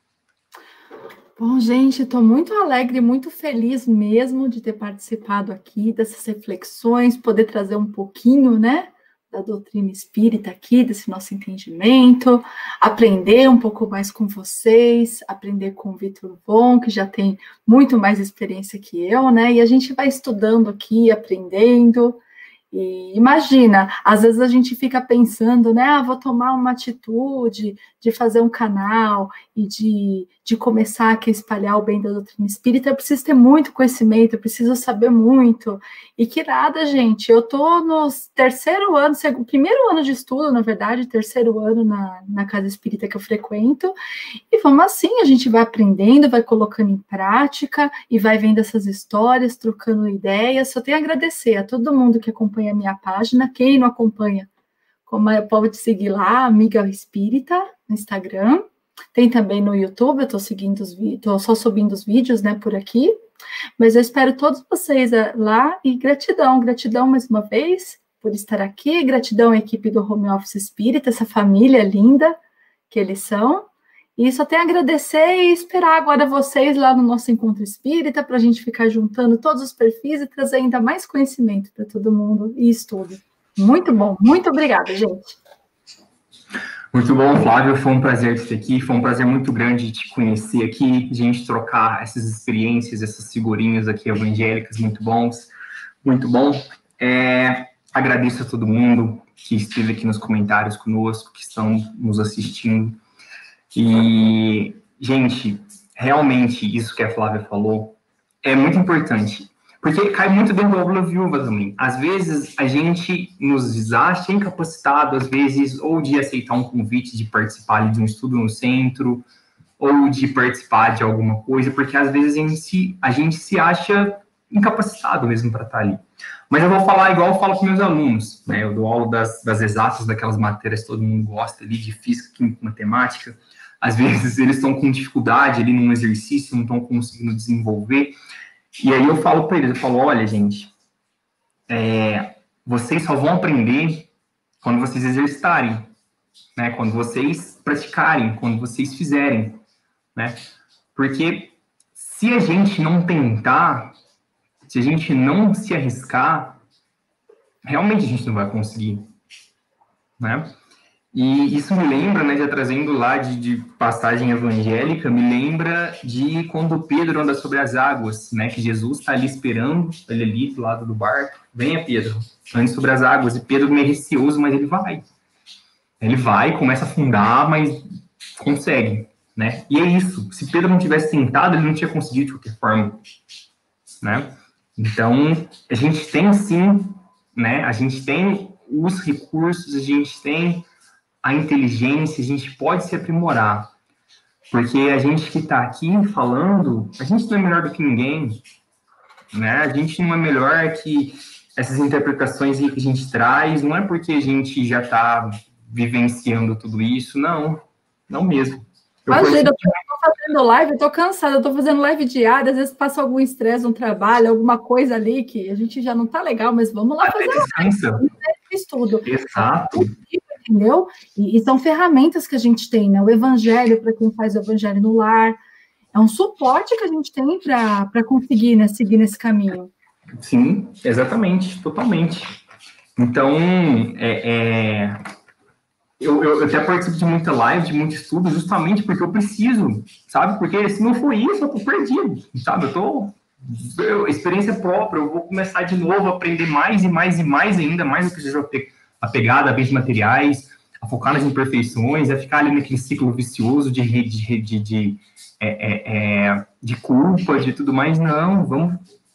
Bom, gente, estou muito alegre, muito feliz mesmo de ter participado aqui dessas reflexões, poder trazer um pouquinho, né, da doutrina espírita aqui, desse nosso entendimento, aprender um pouco mais com vocês, aprender com o Vitor Von, que já tem muito mais experiência que eu, né, e a gente vai estudando aqui, aprendendo. E imagina, às vezes a gente fica pensando, né, ah, vou tomar uma atitude de fazer um canal e de, de começar aqui a espalhar o bem da doutrina espírita, eu preciso ter muito conhecimento, eu preciso saber muito. E que nada, gente, eu tô no terceiro ano, segundo, primeiro ano de estudo, na verdade, terceiro ano na, na casa espírita que eu frequento, e vamos assim, a gente vai aprendendo, vai colocando em prática, e vai vendo essas histórias, trocando ideias. Só tenho a agradecer a todo mundo que acompanha a minha página. Quem não acompanha, como é, pode seguir lá, Amiga Espírita, no Instagram. Tem também no YouTube, eu estou seguindo os vídeos, estou só subindo os vídeos, né, por aqui. Mas eu espero todos vocês lá, e gratidão, gratidão mais uma vez por estar aqui, gratidão à equipe do Home Office Espírita, essa família linda que eles são. E só tenho a agradecer e esperar agora vocês lá no nosso Encontro Espírita, para a gente ficar juntando todos os perfis e trazer ainda mais conhecimento para todo mundo e estudo. Muito bom, muito obrigada, gente. Muito bom, Flávio, foi um prazer te ter aqui, foi um prazer muito grande te conhecer aqui, de a gente trocar essas experiências, essas figurinhas aqui evangélicas, muito bons, muito bom. É, agradeço a todo mundo que esteve aqui nos comentários conosco, que estão nos assistindo. E, gente, realmente, isso que a Flávia falou é muito importante. Porque cai muito dentro da obra viúva também. Às vezes, a gente nos acha incapacitado, às vezes, ou de aceitar um convite de participar ali de um estudo no centro, ou de participar de alguma coisa, porque às vezes a gente se, a gente se acha incapacitado mesmo para estar ali. Mas eu vou falar igual eu falo com meus alunos, né? Eu dou aula das, das exatas, daquelas matérias que todo mundo gosta ali, de física, química, matemática. Às vezes eles estão com dificuldade ali num exercício, não estão conseguindo desenvolver. E aí eu falo para eles, eu falo, olha, gente, é, vocês só vão aprender quando vocês exercitarem, né? Quando vocês praticarem, quando vocês fizerem, né? Porque se a gente não tentar, se a gente não se arriscar, realmente a gente não vai conseguir, né? E isso me lembra, né, já trazendo lá de, de passagem evangélica, me lembra de quando Pedro anda sobre as águas, né, que Jesus está ali esperando, ele ali do lado do barco, venha Pedro, ande sobre as águas, e Pedro meio receoso, mas ele vai. Ele vai, começa a afundar, mas consegue, né? E é isso, se Pedro não tivesse tentado, ele não tinha conseguido de qualquer forma, né? Então, a gente tem sim, né, a gente tem os recursos, a gente tem a inteligência, a gente pode se aprimorar, porque a gente que está aqui falando, a gente não é melhor do que ninguém, né? A gente não é melhor que essas interpretações aí que a gente traz, não é porque a gente já está vivenciando tudo isso, não, não mesmo. Eu Imagina, eu tô fazendo live, eu tô cansada, eu tô fazendo live diária, às vezes passa algum estresse no trabalho, alguma coisa ali que a gente já não tá legal, mas vamos lá Até fazer descansa. live, estudo. Exato. Entendeu? E, e são ferramentas que a gente tem, né? O evangelho, para quem faz o evangelho no lar, é um suporte que a gente tem para conseguir, né, seguir nesse caminho. Sim, exatamente, totalmente. Então, é, é, eu, eu até participo de muita live, de muito estudo, justamente porque eu preciso, sabe? Porque se não for isso, eu tô perdido, sabe? Eu tô... Eu, experiência própria, eu vou começar de novo a aprender mais e mais e mais ainda, mais do que eu já ter apegado a bens materiais, a focar nas imperfeições, a ficar ali naquele ciclo vicioso de, de, de, de, é, é, é, de culpa, de tudo mais. Não, vamos,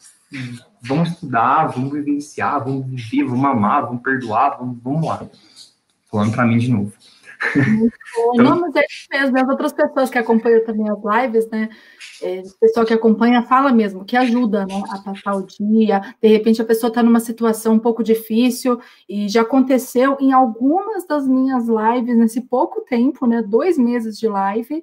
vamos estudar, vamos vivenciar, vamos viver, vamos amar, vamos perdoar, vamos, vamos lá. Falando para mim de novo. Então, não, mas é isso mesmo. As outras pessoas que acompanham também as lives, né? É, o pessoal que acompanha fala mesmo, que ajuda, né, a passar o dia. De repente a pessoa está numa situação um pouco difícil e já aconteceu em algumas das minhas lives, nesse pouco tempo, né? Dois meses de live,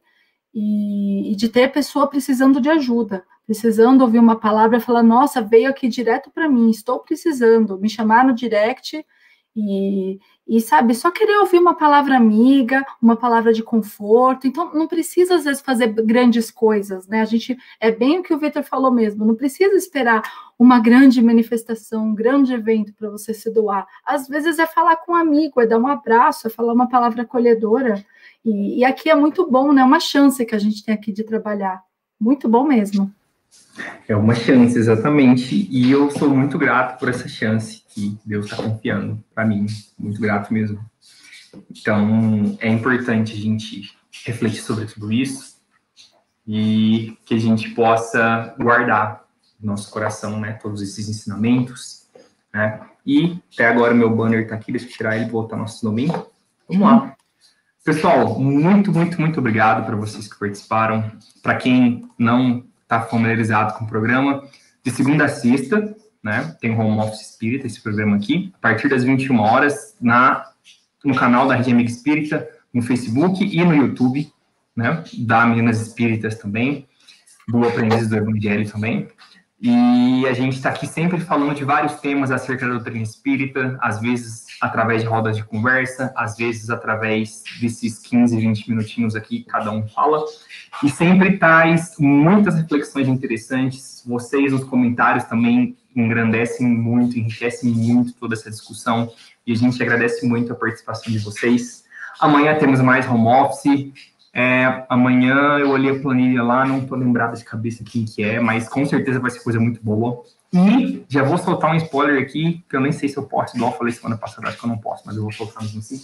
e, e de ter a pessoa precisando de ajuda, precisando ouvir uma palavra e falar, nossa, veio aqui direto para mim, estou precisando, me chamar no direct. E, e, sabe, só querer ouvir uma palavra amiga, uma palavra de conforto. Então, não precisa, às vezes, fazer grandes coisas, né? A gente, é bem o que o Vitor falou mesmo, não precisa esperar uma grande manifestação, um grande evento para você se doar. Às vezes é falar com um amigo, é dar um abraço, é falar uma palavra acolhedora. E, e aqui é muito bom, né? Uma chance que a gente tem aqui de trabalhar. Muito bom mesmo. É uma chance, exatamente. E eu sou muito grato por essa chance que Deus está confiando para mim. Muito grato mesmo. Então, é importante a gente refletir sobre tudo isso e que a gente possa guardar no nosso coração, né, todos esses ensinamentos, né? E até agora o meu banner está aqui, deixa eu tirar ele e voltar ao nosso domingo. Vamos lá. Pessoal, muito, muito, muito obrigado para vocês que participaram. Para quem não está familiarizado com o programa, de segunda a sexta, né, tem o Home Office Espírita, esse programa aqui, a partir das vinte e uma horas, na, no canal da Rede Amiga Espírita, no Facebook e no YouTube, né, da Meninas Espíritas também, do Aprendizes do Evangelho também. E a gente está aqui sempre falando de vários temas acerca da doutrina espírita, às vezes através de rodas de conversa, às vezes através desses quinze, vinte minutinhos aqui, cada um fala, e sempre traz muitas reflexões interessantes. Vocês nos comentários também engrandecem muito, enriquecem muito toda essa discussão, e a gente agradece muito a participação de vocês. Amanhã temos mais home office. É, amanhã eu olhei a planilha lá, não estou lembrado de cabeça quem que é, mas com certeza vai ser coisa muito boa. E já vou soltar um spoiler aqui, que eu nem sei se eu posso, igual eu falei semana passada, acho que eu não posso, mas eu vou soltar mesmo assim.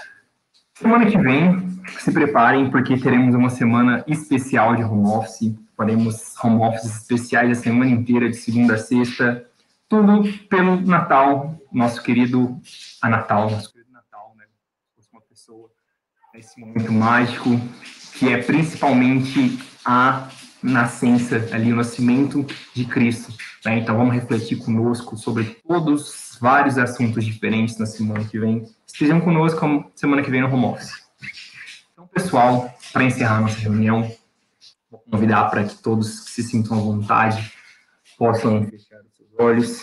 Semana que vem, se preparem, porque teremos uma semana especial de home office. faremos home office especiais a semana inteira, de segunda a sexta, tudo pelo Natal, nosso querido a Natal, nosso querido Natal, né? Uma pessoa nesse momento mágico, que é principalmente a nascença, ali o nascimento de Cristo. Né? Então vamos refletir conosco sobre todos os vários assuntos diferentes na semana que vem. Estejam conosco semana que vem no home office. Então, pessoal, para encerrar nossa reunião, vou convidar para que todos que se sintam à vontade possam fechar os seus olhos.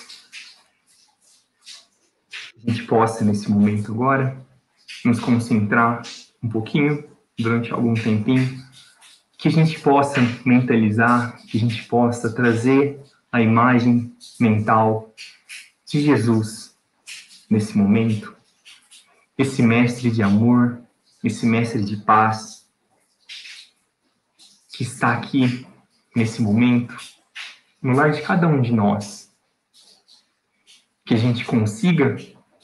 A gente possa, nesse momento agora, nos concentrar um pouquinho, durante algum tempinho, que a gente possa mentalizar, que a gente possa trazer a imagem mental de Jesus nesse momento, esse mestre de amor, esse mestre de paz, que está aqui nesse momento, no lar de cada um de nós, que a gente consiga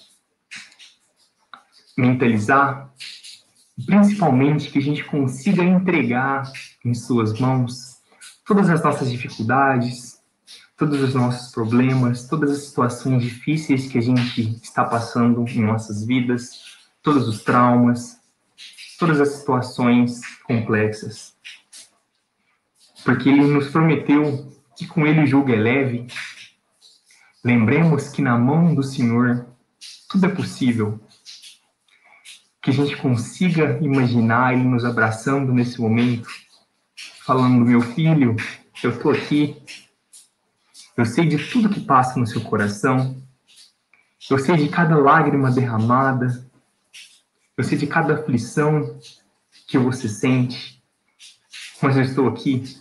mentalizar, principalmente que a gente consiga entregar em suas mãos todas as nossas dificuldades, todos os nossos problemas, todas as situações difíceis que a gente está passando em nossas vidas, todos os traumas, todas as situações complexas. Porque Ele nos prometeu que com Ele o jugo é leve. Lembremos que na mão do Senhor tudo é possível. Que a gente consiga imaginar Ele nos abraçando nesse momento, falando: meu filho, eu estou aqui, eu sei de tudo que passa no seu coração, eu sei de cada lágrima derramada, eu sei de cada aflição que você sente, mas eu estou aqui,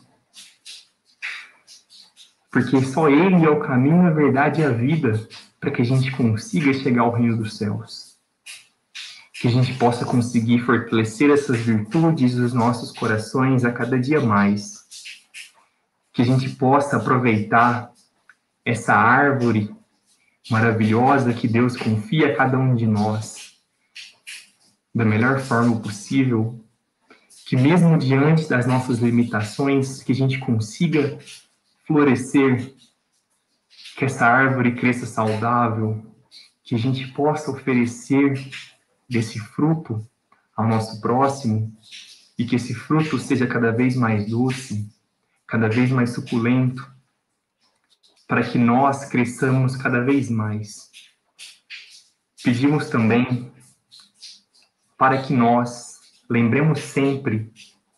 porque só Ele é o caminho, a verdade e a vida para que a gente consiga chegar ao reino dos céus. Que a gente possa conseguir fortalecer essas virtudes dos nossos corações a cada dia mais. Que a gente possa aproveitar essa árvore maravilhosa que Deus confia a cada um de nós da melhor forma possível. Que mesmo diante das nossas limitações, que a gente consiga florescer, que essa árvore cresça saudável, que a gente possa oferecer desse fruto ao nosso próximo e que esse fruto seja cada vez mais doce, cada vez mais suculento, para que nós cresçamos cada vez mais. Pedimos também para que nós lembremos sempre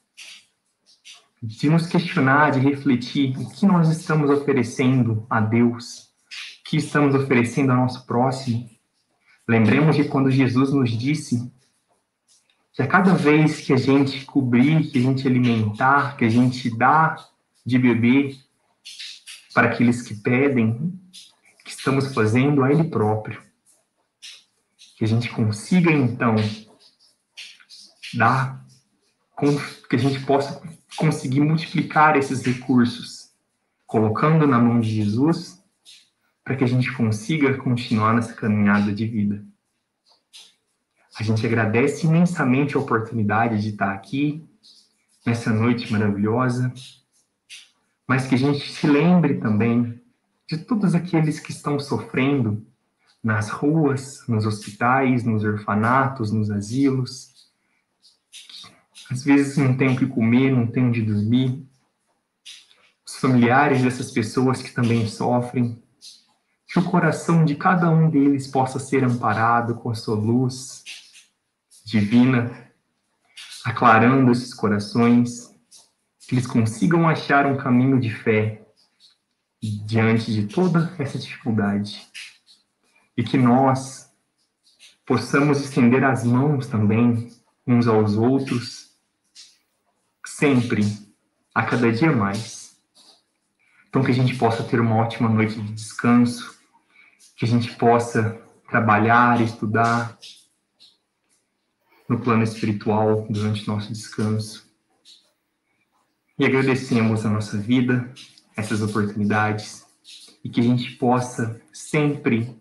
de nos questionar, de refletir o que nós estamos oferecendo a Deus, o que estamos oferecendo ao nosso próximo. Lembremos de quando Jesus nos disse que a cada vez que a gente cobrir, que a gente alimentar, que a gente dá de beber para aqueles que pedem, que estamos fazendo a Ele próprio. Que a gente consiga, então, dar, que a gente possa conseguir multiplicar esses recursos, colocando na mão de Jesus, para que a gente consiga continuar nessa caminhada de vida. A gente agradece imensamente a oportunidade de estar aqui, nessa noite maravilhosa, mas que a gente se lembre também de todos aqueles que estão sofrendo nas ruas, nos hospitais, nos orfanatos, nos asilos, que às vezes não tem o que comer, não tem onde dormir, os familiares dessas pessoas que também sofrem, que o coração de cada um deles possa ser amparado com a sua luz divina, aclarando esses corações, que eles consigam achar um caminho de fé diante de toda essa dificuldade. E que nós possamos estender as mãos também uns aos outros, sempre, a cada dia mais. Então que a gente possa ter uma ótima noite de descanso, que a gente possa trabalhar, estudar no plano espiritual durante nosso descanso. E agradecemos a nossa vida, essas oportunidades, e que a gente possa sempre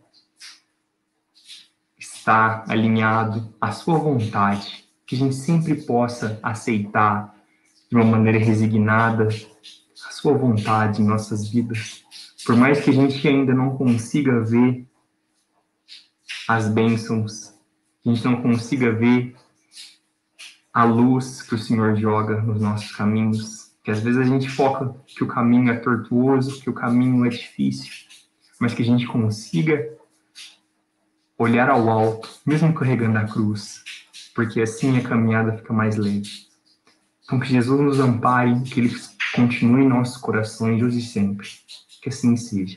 estar alinhado à sua vontade, que a gente sempre possa aceitar de uma maneira resignada a sua vontade em nossas vidas. Por mais que a gente ainda não consiga ver as bênçãos, a gente não consiga ver a luz que o Senhor joga nos nossos caminhos, que às vezes a gente foca que o caminho é tortuoso, que o caminho é difícil, mas que a gente consiga olhar ao alto, mesmo carregando a cruz, porque assim a caminhada fica mais leve. Então que Jesus nos ampare, que Ele continue em nossos corações hoje e sempre. Que assim seja.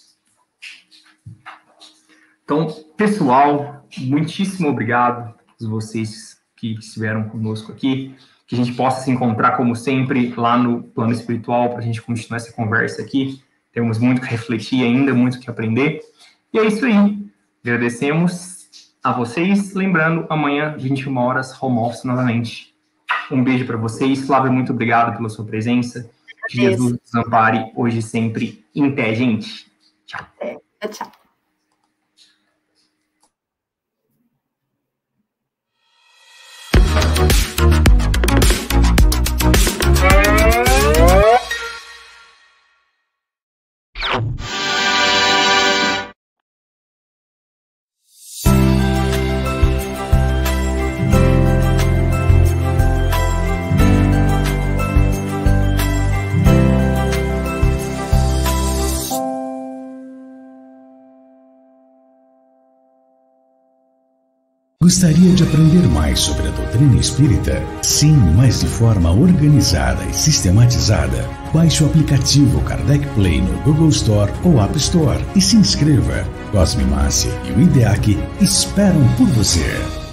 Então, pessoal, muitíssimo obrigado a vocês que estiveram conosco aqui. Que a gente possa se encontrar, como sempre, lá no plano espiritual, para a gente continuar essa conversa aqui. Temos muito que refletir ainda, muito que aprender. E é isso aí. Agradecemos a vocês. Lembrando, amanhã, vinte e uma horas, home office novamente. Um beijo para vocês. Flávia, muito obrigado pela sua presença. Que Jesus nos ampare hoje e sempre. Em pé, gente. Tchau. É, tchau. Gostaria de aprender mais sobre a doutrina espírita? Sim, mas de forma organizada e sistematizada. Baixe o aplicativo Kardec Play no Google Store ou App Store e se inscreva. Cosme Massi e o IDEAC esperam por você.